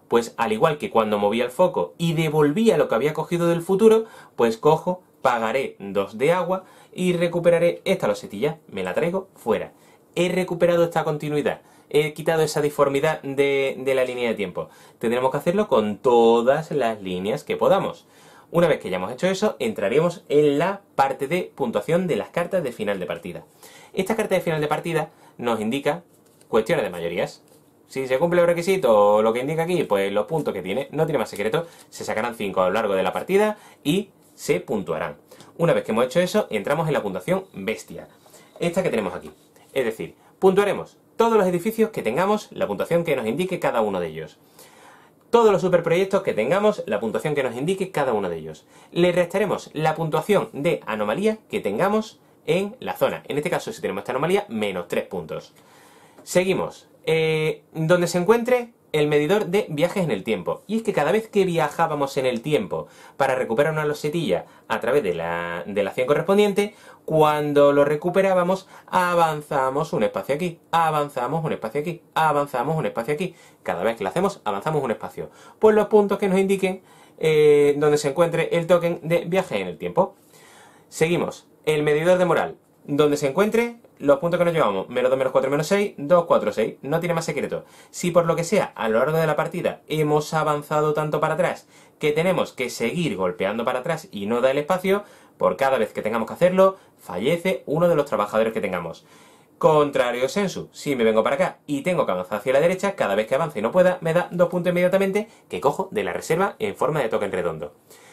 Pues al igual que cuando movía el foco y devolvía lo que había cogido del futuro, pues cojo, pagaré dos de agua y recuperaré esta losetilla. Me la traigo fuera. He recuperado esta continuidad. He quitado esa disformidad de, de la línea de tiempo. Tendremos que hacerlo con todas las líneas que podamos. Una vez que ya hemos hecho eso, entraremos en la parte de puntuación de las cartas de final de partida. Esta carta de final de partida nos indica cuestiones de mayorías. Si se cumple el requisito, lo que indica aquí, pues los puntos que tiene, no tiene más secreto, se sacarán cinco a lo largo de la partida y se puntuarán. Una vez que hemos hecho eso, entramos en la puntuación bestia. Esta que tenemos aquí. Es decir, puntuaremos todos los edificios que tengamos, la puntuación que nos indique cada uno de ellos. Todos los superproyectos que tengamos, la puntuación que nos indique cada uno de ellos. Le restaremos la puntuación de anomalía que tengamos en la zona. En este caso, si tenemos esta anomalía, menos tres puntos. Seguimos. Eh, donde se encuentre el medidor de viajes en el tiempo. Y es que cada vez que viajábamos en el tiempo para recuperar una losetilla a través de la, de la acción correspondiente, cuando lo recuperábamos, avanzamos un espacio aquí, avanzamos un espacio aquí, avanzamos un espacio aquí. Cada vez que lo hacemos, avanzamos un espacio. Pues los puntos que nos indiquen eh, donde se encuentre el token de viaje en el tiempo. Seguimos. El medidor de moral. Donde se encuentre los puntos que nos llevamos, menos dos, menos cuatro, menos seis, dos, cuatro, seis. No tiene más secreto. Si por lo que sea, a lo largo de la partida, hemos avanzado tanto para atrás que tenemos que seguir golpeando para atrás y no da el espacio, por cada vez que tengamos que hacerlo, fallece uno de los trabajadores que tengamos. Contrario sensu, si me vengo para acá y tengo que avanzar hacia la derecha, cada vez que avance y no pueda, me da dos puntos inmediatamente que cojo de la reserva en forma de token redondo.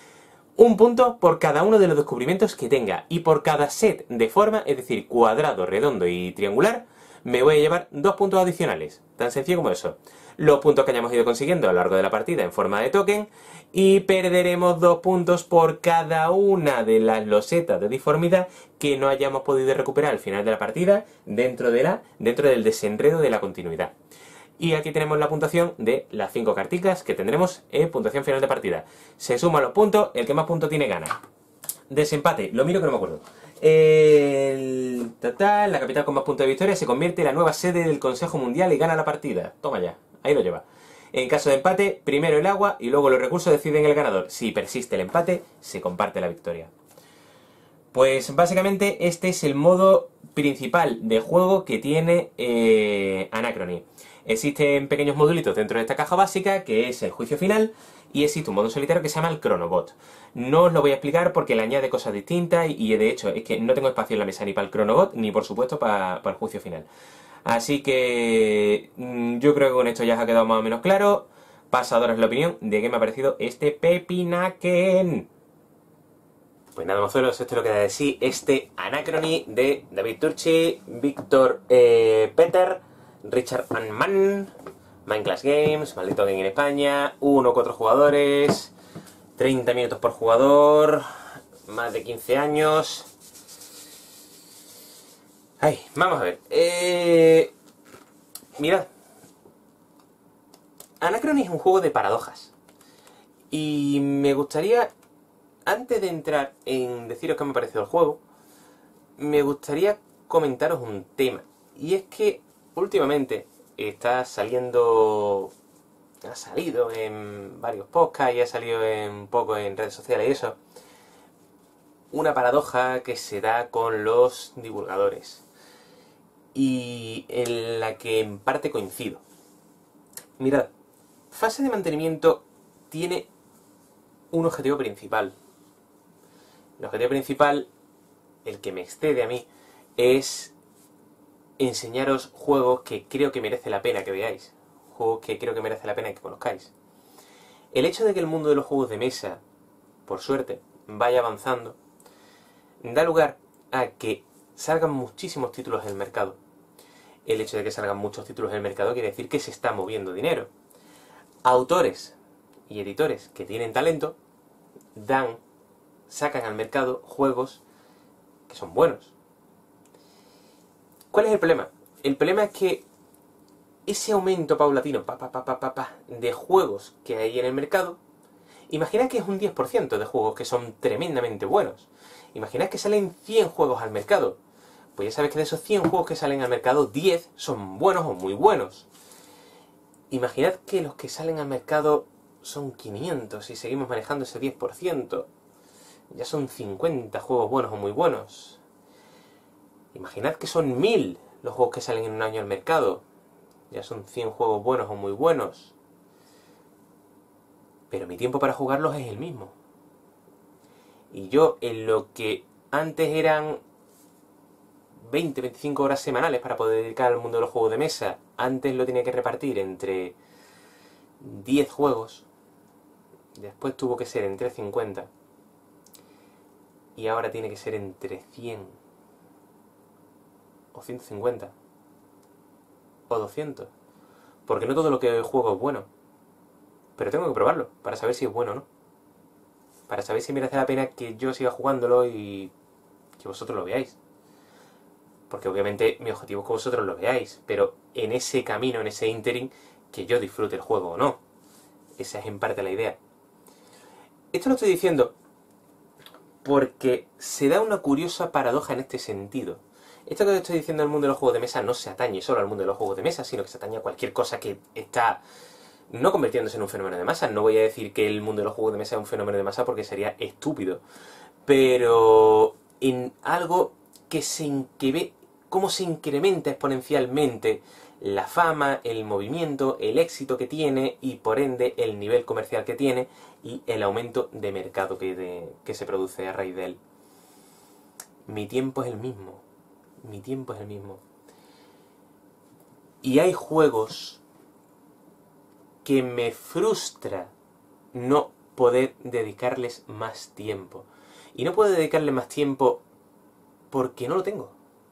Un punto por cada uno de los descubrimientos que tenga, y por cada set de forma, es decir, cuadrado, redondo y triangular, me voy a llevar dos puntos adicionales. Tan sencillo como eso. Los puntos que hayamos ido consiguiendo a lo largo de la partida en forma de token, y perderemos dos puntos por cada una de las losetas de disformidad que no hayamos podido recuperar al final de la partida dentro, de la, dentro del desenredo de la continuidad. Y aquí tenemos la puntuación de las cinco carticas que tendremos en puntuación final de partida. Se suman los puntos, el que más puntos tiene gana. Desempate, lo miro que no me acuerdo. El... Total, la capital con más puntos de victoria se convierte en la nueva sede del Consejo Mundial y gana la partida. Toma ya, ahí lo lleva. En caso de empate, primero el agua y luego los recursos deciden el ganador. Si persiste el empate, se comparte la victoria. Pues básicamente este es el modo principal de juego que tiene eh, Anachrony. Existen pequeños modulitos dentro de esta caja básica, que es el juicio final, y existe un modo solitario que se llama el Chronobot. No os lo voy a explicar porque le añade cosas distintas, y, y de hecho es que no tengo espacio en la mesa ni para el Chronobot, ni por supuesto para, para el juicio final. Así que mmm, yo creo que con esto ya os ha quedado más o menos claro. Pasadoras la opinión de qué me ha parecido este Pepinaken. Pues nada, mozuelos, esto es lo que da de sí este Anachrony de David Turchi, Víctor eh, Peter, Richard Mann, Minecraft Games, Maldito Game en España, uno a cuatro jugadores, treinta minutos por jugador, más de quince años. Ay, vamos a ver. Eh, mirad. Anachrony es un juego de paradojas. Y me gustaría, antes de entrar en deciros qué me ha parecido el juego, me gustaría comentaros un tema. Y es que últimamente está saliendo, ha salido en varios podcasts y ha salido en, un poco en redes sociales y eso, una paradoja que se da con los divulgadores y en la que en parte coincido. Mirad, fase de mantenimiento tiene un objetivo principal. El objetivo principal, el que me excede a mí, es enseñaros juegos que creo que merece la pena que veáis. Juegos que creo que merece la pena que conozcáis. El hecho de que el mundo de los juegos de mesa, por suerte, vaya avanzando, da lugar a que salgan muchísimos títulos en el mercado. El hecho de que salgan muchos títulos en el mercado quiere decir que se está moviendo dinero. Autores y editores que tienen talento dan, sacan al mercado juegos que son buenos. ¿Cuál es el problema? El problema es que ese aumento paulatino pa, pa, pa, pa, pa, pa, de juegos que hay en el mercado, imaginad que es un diez por ciento de juegos que son tremendamente buenos. Imaginad que salen cien juegos al mercado. Pues ya sabes que de esos cien juegos que salen al mercado, diez son buenos o muy buenos. imaginad que los que salen al mercado son quinientos y seguimos manejando ese diez por ciento. Ya son cincuenta juegos buenos o muy buenos. Imaginad que son mil los juegos que salen en un año al mercado. Ya son cien juegos buenos o muy buenos. Pero mi tiempo para jugarlos es el mismo. Y yo, en lo que antes eran veinte a veinticinco horas semanales para poder dedicar al mundo de los juegos de mesa, antes lo tenía que repartir entre diez juegos, después tuvo que ser entre cincuenta, y ahora tiene que ser entre cien, o ciento cincuenta, o doscientos. Porque no todo lo que juego es bueno, pero tengo que probarlo para saber si es bueno o no. Para saber si merece la pena que yo siga jugándolo y que vosotros lo veáis. Porque obviamente mi objetivo es que vosotros lo veáis, pero en ese camino, en ese interim, que yo disfrute el juego o no. Esa es en parte la idea. Esto lo estoy diciendo porque se da una curiosa paradoja en este sentido. Esto que os estoy diciendo del mundo de los juegos de mesa no se atañe solo al mundo de los juegos de mesa, sino que se atañe a cualquier cosa que está no convirtiéndose en un fenómeno de masa. No voy a decir que el mundo de los juegos de mesa es un fenómeno de masa porque sería estúpido. Pero en algo que se que ve cómo se incrementa exponencialmente la fama, el movimiento, el éxito que tiene y por ende el nivel comercial que tiene y el aumento de mercado que, de, que se produce a raíz de él. Mi tiempo es el mismo. Mi tiempo es el mismo. Y hay juegos que me frustra no poder dedicarles más tiempo. Y no puedo dedicarle más tiempo porque no lo tengo.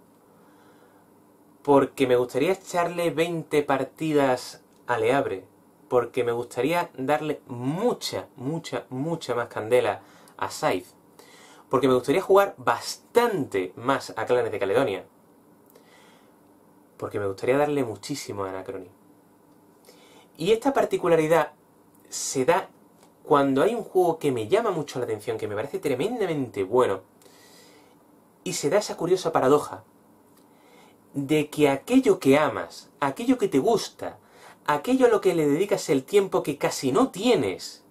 Porque me gustaría echarle veinte partidas a Le Havre. Porque me gustaría darle mucha, mucha, mucha más candela a Scythe. Porque me gustaría jugar bastante más a Clanes de Caledonia. Porque me gustaría darle muchísimo a Anachrony. Y esta particularidad se da cuando hay un juego que me llama mucho la atención, que me parece tremendamente bueno, y se da esa curiosa paradoja de que aquello que amas, aquello que te gusta, aquello a lo que le dedicas el tiempo que casi no tienes,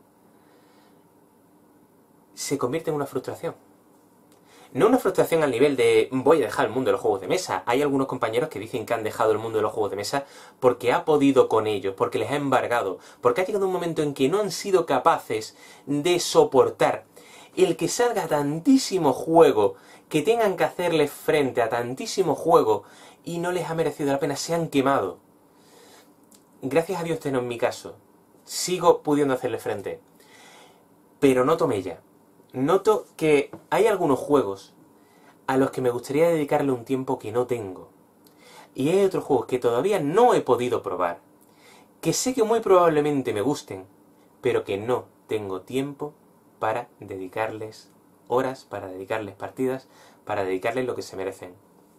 se convierte en una frustración. No una frustración al nivel de voy a dejar el mundo de los juegos de mesa. Hay algunos compañeros que dicen que han dejado el mundo de los juegos de mesa porque ha podido con ellos, porque les ha embargado, porque ha llegado un momento en que no han sido capaces de soportar el que salga tantísimo juego, que tengan que hacerle frente a tantísimo juego y no les ha merecido la pena, se han quemado. Gracias a Dios este no es mi caso. Sigo pudiendo hacerle frente. Pero noto mella. Noto que hay algunos juegos a los que me gustaría dedicarle un tiempo que no tengo. Y hay otros juegos que todavía no he podido probar, que sé que muy probablemente me gusten, pero que no tengo tiempo para dedicarles horas, para dedicarles partidas, para dedicarles lo que se merecen.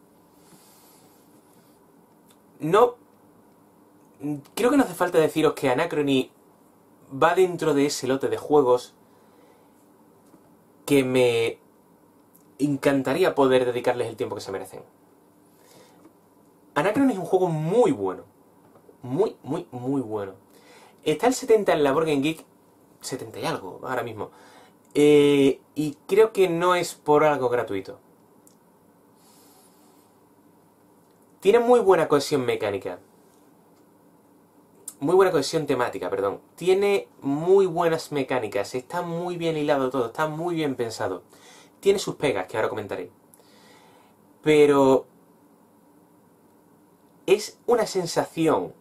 No... Creo que no hace falta deciros que Anachrony va dentro de ese lote de juegos que me encantaría poder dedicarles el tiempo que se merecen. Anachrony es un juego muy bueno. Muy, muy, muy bueno. Está el setenta en la Board Game Geek, setenta y algo ahora mismo. Eh, y creo que no es por algo gratuito. Tiene muy buena cohesión mecánica. Muy buena cohesión temática, perdón. Tiene muy buenas mecánicas, está muy bien hilado todo, está muy bien pensado. Tiene sus pegas, que ahora comentaré. Pero es una sensación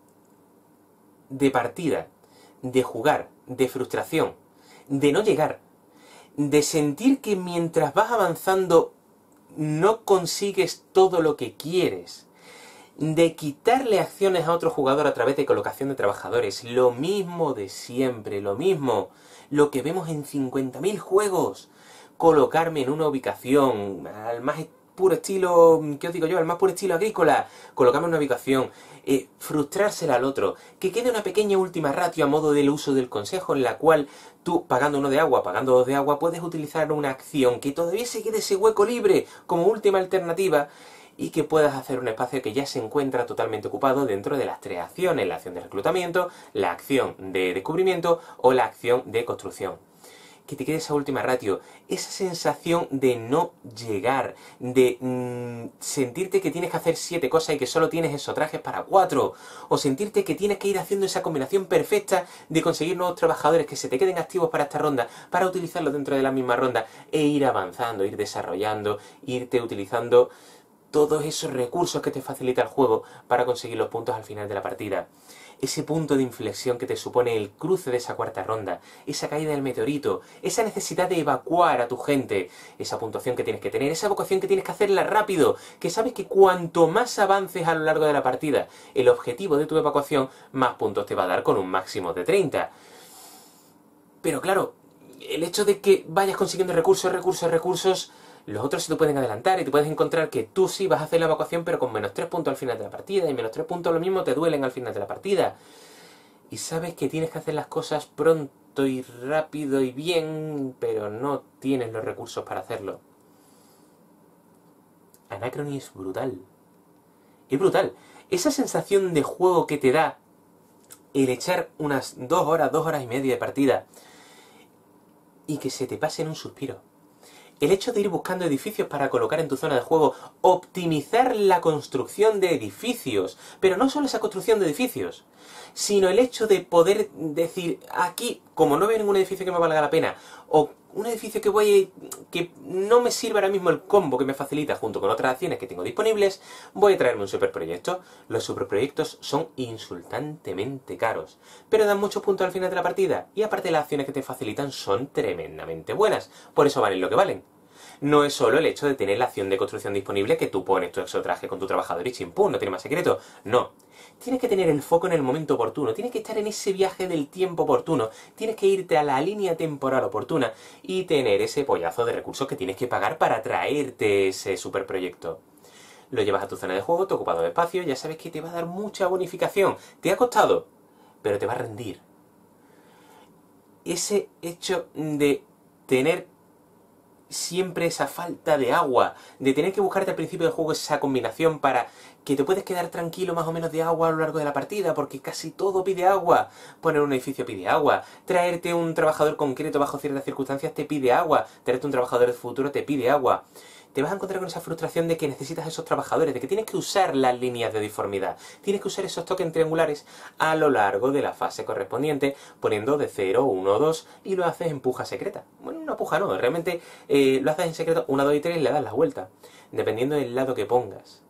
de partida, de jugar, de frustración, de no llegar, de sentir que mientras vas avanzando no consigues todo lo que quieres, de quitarle acciones a otro jugador a través de colocación de trabajadores. Lo mismo de siempre, lo mismo. Lo que vemos en cincuenta mil juegos. Colocarme en una ubicación, al más puro estilo, ¿qué os digo yo? Al más puro estilo agrícola. Colocarme en una ubicación. Eh, frustrársela al otro. Que quede una pequeña última ratio a modo del uso del consejo, en la cual tú, pagando uno de agua, pagando dos de agua, puedes utilizar una acción que todavía se quede ese hueco libre como última alternativa. y que puedas hacer un espacio que ya se encuentra totalmente ocupado dentro de las tres acciones, la acción de reclutamiento, la acción de descubrimiento o la acción de construcción. Que te quede esa última ratio, esa sensación de no llegar, de mmm, sentirte que tienes que hacer siete cosas y que solo tienes esos trajes para cuatro, o sentirte que tienes que ir haciendo esa combinación perfecta de conseguir nuevos trabajadores que se te queden activos para esta ronda, para utilizarlos dentro de la misma ronda, e ir avanzando, ir desarrollando, irte utilizando todos esos recursos que te facilita el juego para conseguir los puntos al final de la partida. Ese punto de inflexión que te supone el cruce de esa cuarta ronda, esa caída del meteorito, esa necesidad de evacuar a tu gente, esa puntuación que tienes que tener, esa evacuación que tienes que hacerla rápido, que sabes que cuanto más avances a lo largo de la partida, el objetivo de tu evacuación, más puntos te va a dar con un máximo de treinta. Pero claro, el hecho de que vayas consiguiendo recursos, recursos, recursos, los otros se te pueden adelantar y te puedes encontrar que tú sí vas a hacer la evacuación pero con menos tres puntos al final de la partida, y menos tres puntos lo mismo te duelen al final de la partida. Y sabes que tienes que hacer las cosas pronto y rápido y bien, pero no tienes los recursos para hacerlo. Anachrony es brutal. Es brutal. Esa sensación de juego que te da el echar unas dos horas, dos horas y media de partida y que se te pase en un suspiro. El hecho de ir buscando edificios para colocar en tu zona de juego, optimizar la construcción de edificios, pero no solo esa construcción de edificios, sino el hecho de poder decir, aquí, como no veo ningún edificio que me valga la pena, o un edificio que voy a, que no me sirve ahora mismo el combo que me facilita junto con otras acciones que tengo disponibles, voy a traerme un superproyecto. Los superproyectos son insultantemente caros, pero dan muchos puntos al final de la partida, y aparte las acciones que te facilitan son tremendamente buenas, por eso valen lo que valen. No es solo el hecho de tener la acción de construcción disponible que tú pones tu exotraje con tu trabajador y chimpún, no tiene más secreto. No. Tienes que tener el foco en el momento oportuno, tienes que estar en ese viaje del tiempo oportuno, tienes que irte a la línea temporal oportuna y tener ese pollazo de recursos que tienes que pagar para traerte ese superproyecto. Lo llevas a tu zona de juego, te ocupado de espacio, ya sabes que te va a dar mucha bonificación. Te ha costado, pero te va a rendir. Ese hecho de tener siempre esa falta de agua, de tener que buscarte al principio del juego esa combinación para que te puedes quedar tranquilo más o menos de agua a lo largo de la partida, porque casi todo pide agua. Poner un edificio pide agua, traerte un trabajador concreto bajo ciertas circunstancias te pide agua, traerte un trabajador del futuro te pide agua. Te vas a encontrar con esa frustración de que necesitas esos trabajadores, de que tienes que usar las líneas de diformidad, tienes que usar esos tokens triangulares a lo largo de la fase correspondiente, poniendo de cero, uno, dos, y lo haces en puja secreta. Bueno, una puja no, realmente eh, lo haces en secreto, uno, dos y tres y le das la vuelta, dependiendo del lado que pongas.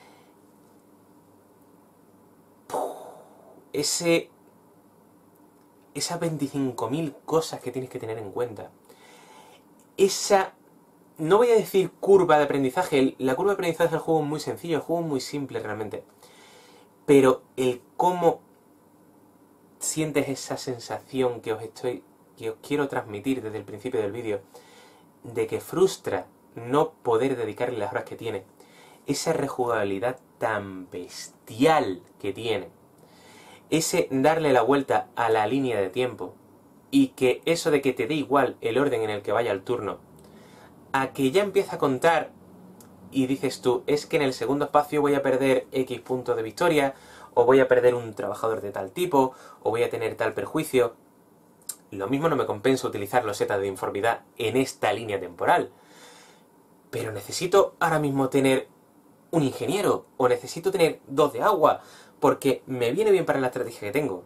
Ese... Esas veinticinco mil cosas que tienes que tener en cuenta. Esa... No voy a decir curva de aprendizaje, la curva de aprendizaje del juego es muy sencillo, el juego es muy simple realmente. Pero el cómo sientes esa sensación que os estoy, que os quiero transmitir desde el principio del vídeo, de que frustra no poder dedicarle las horas que tiene, esa rejugabilidad tan bestial que tiene, ese darle la vuelta a la línea de tiempo, y que eso de que te dé igual el orden en el que vaya el turno, a que ya empieza a contar y dices tú, es que en el segundo espacio voy a perder X puntos de victoria, o voy a perder un trabajador de tal tipo, o voy a tener tal perjuicio. Lo mismo no me compensa utilizar los setas de informidad en esta línea temporal. Pero necesito ahora mismo tener un ingeniero, o necesito tener dos de agua, porque me viene bien para la estrategia que tengo.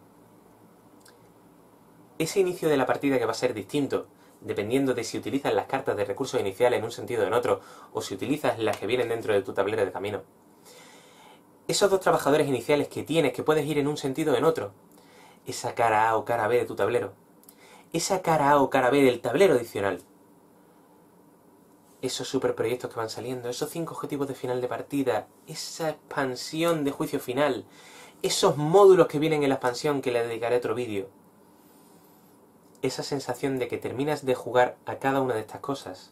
Ese inicio de la partida que va a ser distinto, dependiendo de si utilizas las cartas de recursos iniciales en un sentido o en otro, o si utilizas las que vienen dentro de tu tablero de camino. Esos dos trabajadores iniciales que tienes, que puedes ir en un sentido o en otro. Esa cara A o cara B de tu tablero. Esa cara A o cara B del tablero adicional. Esos superproyectos que van saliendo, esos cinco objetivos de final de partida, esa expansión de juicio final, esos módulos que vienen en la expansión que le dedicaré otro vídeo. Esa sensación de que terminas de jugar a cada una de estas cosas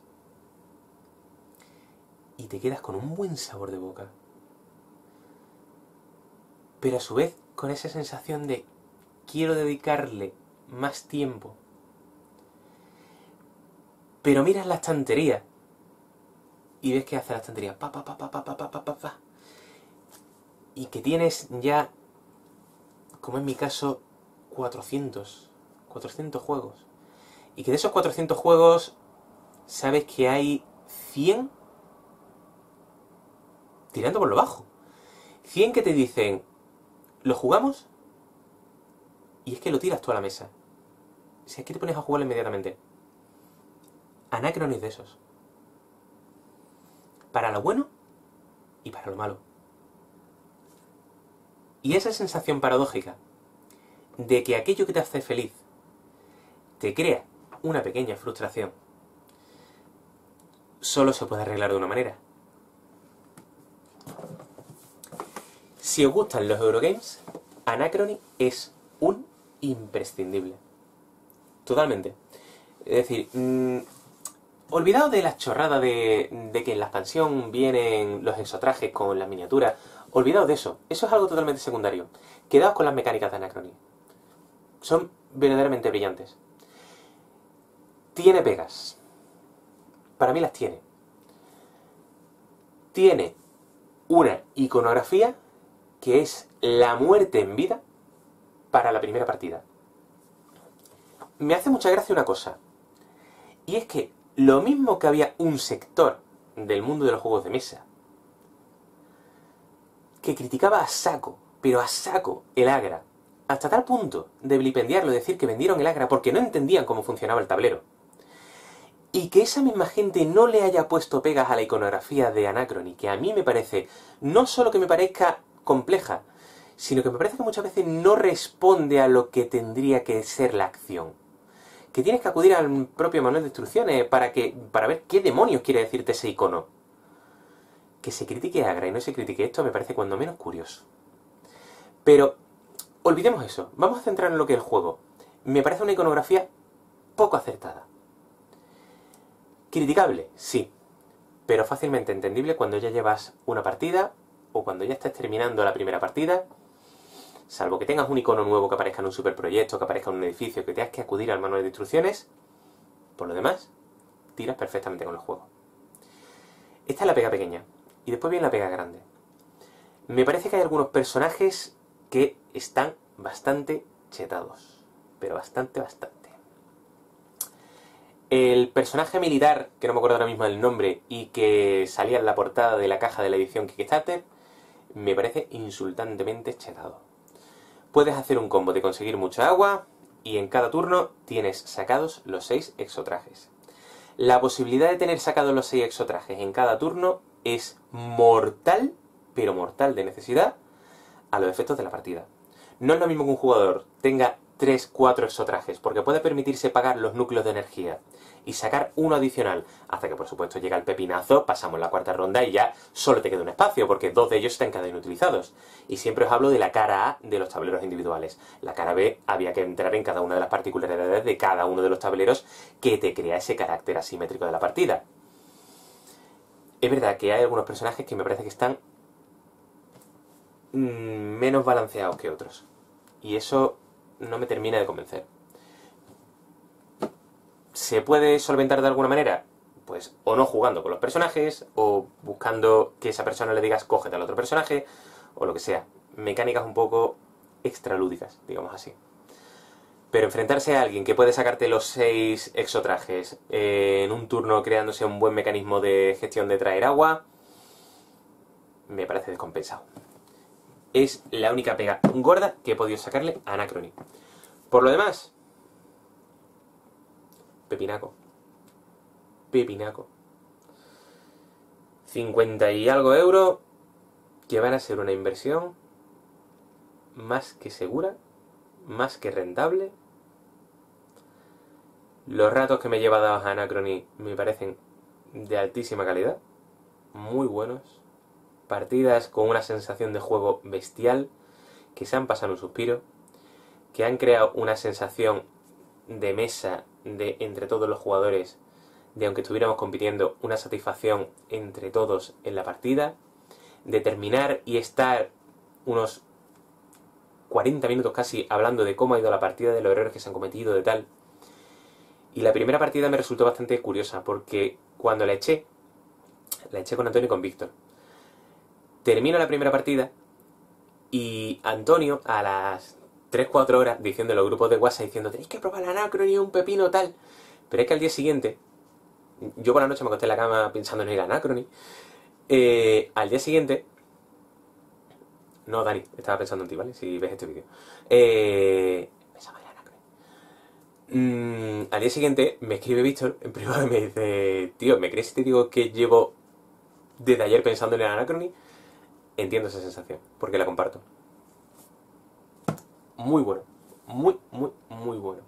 y te quedas con un buen sabor de boca. Pero a su vez con esa sensación de quiero dedicarle más tiempo. Pero miras la estantería y ves que hace la estantería pa pa pa pa pa pa pa pa pa pa y que tienes ya, como en mi caso, cuatrocientos juegos, y que de esos cuatrocientos juegos sabes que hay cien tirando por lo bajo, cien que te dicen ¿lo jugamos? Y es que lo tiras tú a la mesa. Si es que te pones a jugarlo inmediatamente. Anachronis de esos. Para lo bueno y para lo malo. Y esa sensación paradójica de que aquello que te hace feliz te crea una pequeña frustración, solo se puede arreglar de una manera. Si os gustan los Eurogames, Anachrony es un imprescindible. Totalmente. Es decir, mmm, olvidado de la chorrada de, de que en la expansión vienen los exotrajes con las miniaturas, olvidado de eso. Eso es algo totalmente secundario. Quedaos con las mecánicas de Anachrony. Son verdaderamente brillantes. Tiene pegas. Para mí las tiene. Tiene una iconografía que es la muerte en vida para la primera partida. Me hace mucha gracia una cosa, y es que lo mismo que había un sector del mundo de los juegos de mesa que criticaba a saco, pero a saco, el Agra, hasta tal punto de vilipendiarlo, decir que vendieron el Agra porque no entendían cómo funcionaba el tablero, y que esa misma gente no le haya puesto pegas a la iconografía de Anachrony, que a mí me parece, no solo que me parezca compleja, sino que me parece que muchas veces no responde a lo que tendría que ser la acción. Que tienes que acudir al propio manual de instrucciones para, que, para ver qué demonios quiere decirte ese icono. Que se critique Agra y no se critique esto me parece cuando menos curioso. Pero, olvidemos eso. Vamos a centrarnos en lo que es el juego. Me parece una iconografía poco acertada. Criticable, sí. Pero fácilmente entendible cuando ya llevas una partida o cuando ya estés terminando la primera partida. Salvo que tengas un icono nuevo que aparezca en un superproyecto, que aparezca en un edificio, que tengas que acudir al manual de instrucciones, por lo demás, tiras perfectamente con el juego. Esta es la pega pequeña. Y después viene la pega grande. Me parece que hay algunos personajes que están bastante chetados. Pero bastante, bastante. El personaje militar, que no me acuerdo ahora mismo del nombre, y que salía en la portada de la caja de la edición Kickstarter, me parece insultantemente chetado. Puedes hacer un combo de conseguir mucha agua y en cada turno tienes sacados los seis exotrajes. La posibilidad de tener sacados los seis exotrajes en cada turno es mortal, pero mortal de necesidad, a los efectos de la partida. No es lo mismo que un jugador tenga tres, cuatro exotrajes, porque puede permitirse pagar los núcleos de energía y sacar uno adicional, hasta que por supuesto llega el pepinazo, pasamos la cuarta ronda y ya solo te queda un espacio, porque dos de ellos están cada inutilizados. Y siempre os hablo de la cara A de los tableros individuales. La cara B había que entrar en cada una de las particularidades de cada uno de los tableros que te crea ese carácter asimétrico de la partida. Es verdad que hay algunos personajes que me parece que están mmm, menos balanceados que otros. Y eso no me termina de convencer. ¿Se puede solventar de alguna manera? Pues o no jugando con los personajes, o buscando que esa persona le digas cógete al otro personaje, o lo que sea. Mecánicas un poco extralúdicas, digamos así. Pero enfrentarse a alguien que puede sacarte los seis exotrajes eh, en un turno creándose un buen mecanismo de gestión de traer agua, me parece descompensado. Es la única pega gorda que he podido sacarle a Anachrony. Por lo demás, pepinaco. Pepinaco. cincuenta y algo euros que van a ser una inversión más que segura, más que rentable. Los ratos que me lleva dados a Anachrony me parecen de altísima calidad, muy buenos. Partidas con una sensación de juego bestial, que se han pasado un suspiro, que han creado una sensación de mesa de entre todos los jugadores, de aunque estuviéramos compitiendo, una satisfacción entre todos en la partida, de terminar y estar unos cuarenta minutos casi hablando de cómo ha ido la partida, de los errores que se han cometido, de tal. Y la primera partida me resultó bastante curiosa, porque cuando la eché, la eché con Antonio y con Víctor. Termino la primera partida y Antonio a las tres cuatro horas diciendo en los grupos de WhatsApp diciendo tenéis que probar la Anacrony, un pepino tal. Pero es que al día siguiente, yo por la noche me acosté en la cama pensando en ir a Anacrony. Eh, al día siguiente... No, Dani, estaba pensando en ti, ¿vale? Si ves este vídeo. Eh... Pensaba en Anacrony. Mm, al día siguiente me escribe Víctor en privado y me dice tío, ¿me crees si te digo que llevo desde ayer pensando en el Anacrony? Entiendo esa sensación, porque la comparto. Muy bueno. Muy, muy, muy bueno.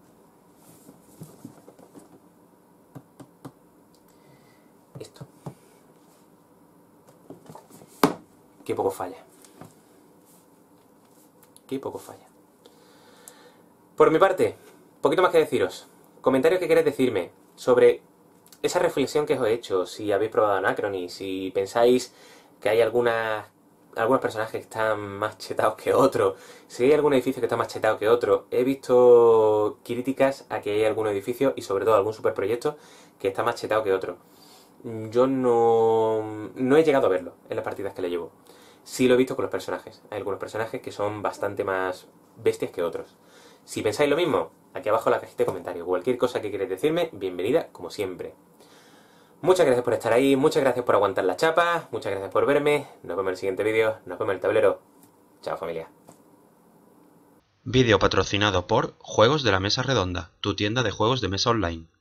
Esto. Qué poco falla. Qué poco falla. Por mi parte, poquito más que deciros. Comentarios que queréis decirme sobre esa reflexión que os he hecho, si habéis probado Anacrony, si pensáis que hay algunas, algunos personajes que están más chetados que otros, si hay algún edificio que está más chetado que otro. He visto críticas a que hay algún edificio y sobre todo algún superproyecto que está más chetado que otro. Yo no, no he llegado a verlo en las partidas que le llevo. Sí lo he visto con los personajes. Hay algunos personajes que son bastante más bestias que otros. Si pensáis lo mismo, aquí abajo en la cajita de comentarios. Cualquier cosa que queráis decirme, bienvenida como siempre. Muchas gracias por estar ahí, muchas gracias por aguantar la chapa, muchas gracias por verme. Nos vemos en el siguiente vídeo, nos vemos en el tablero. Chao, familia. Vídeo patrocinado por Juegos de la Mesa Redonda, tu tienda de juegos de mesa online.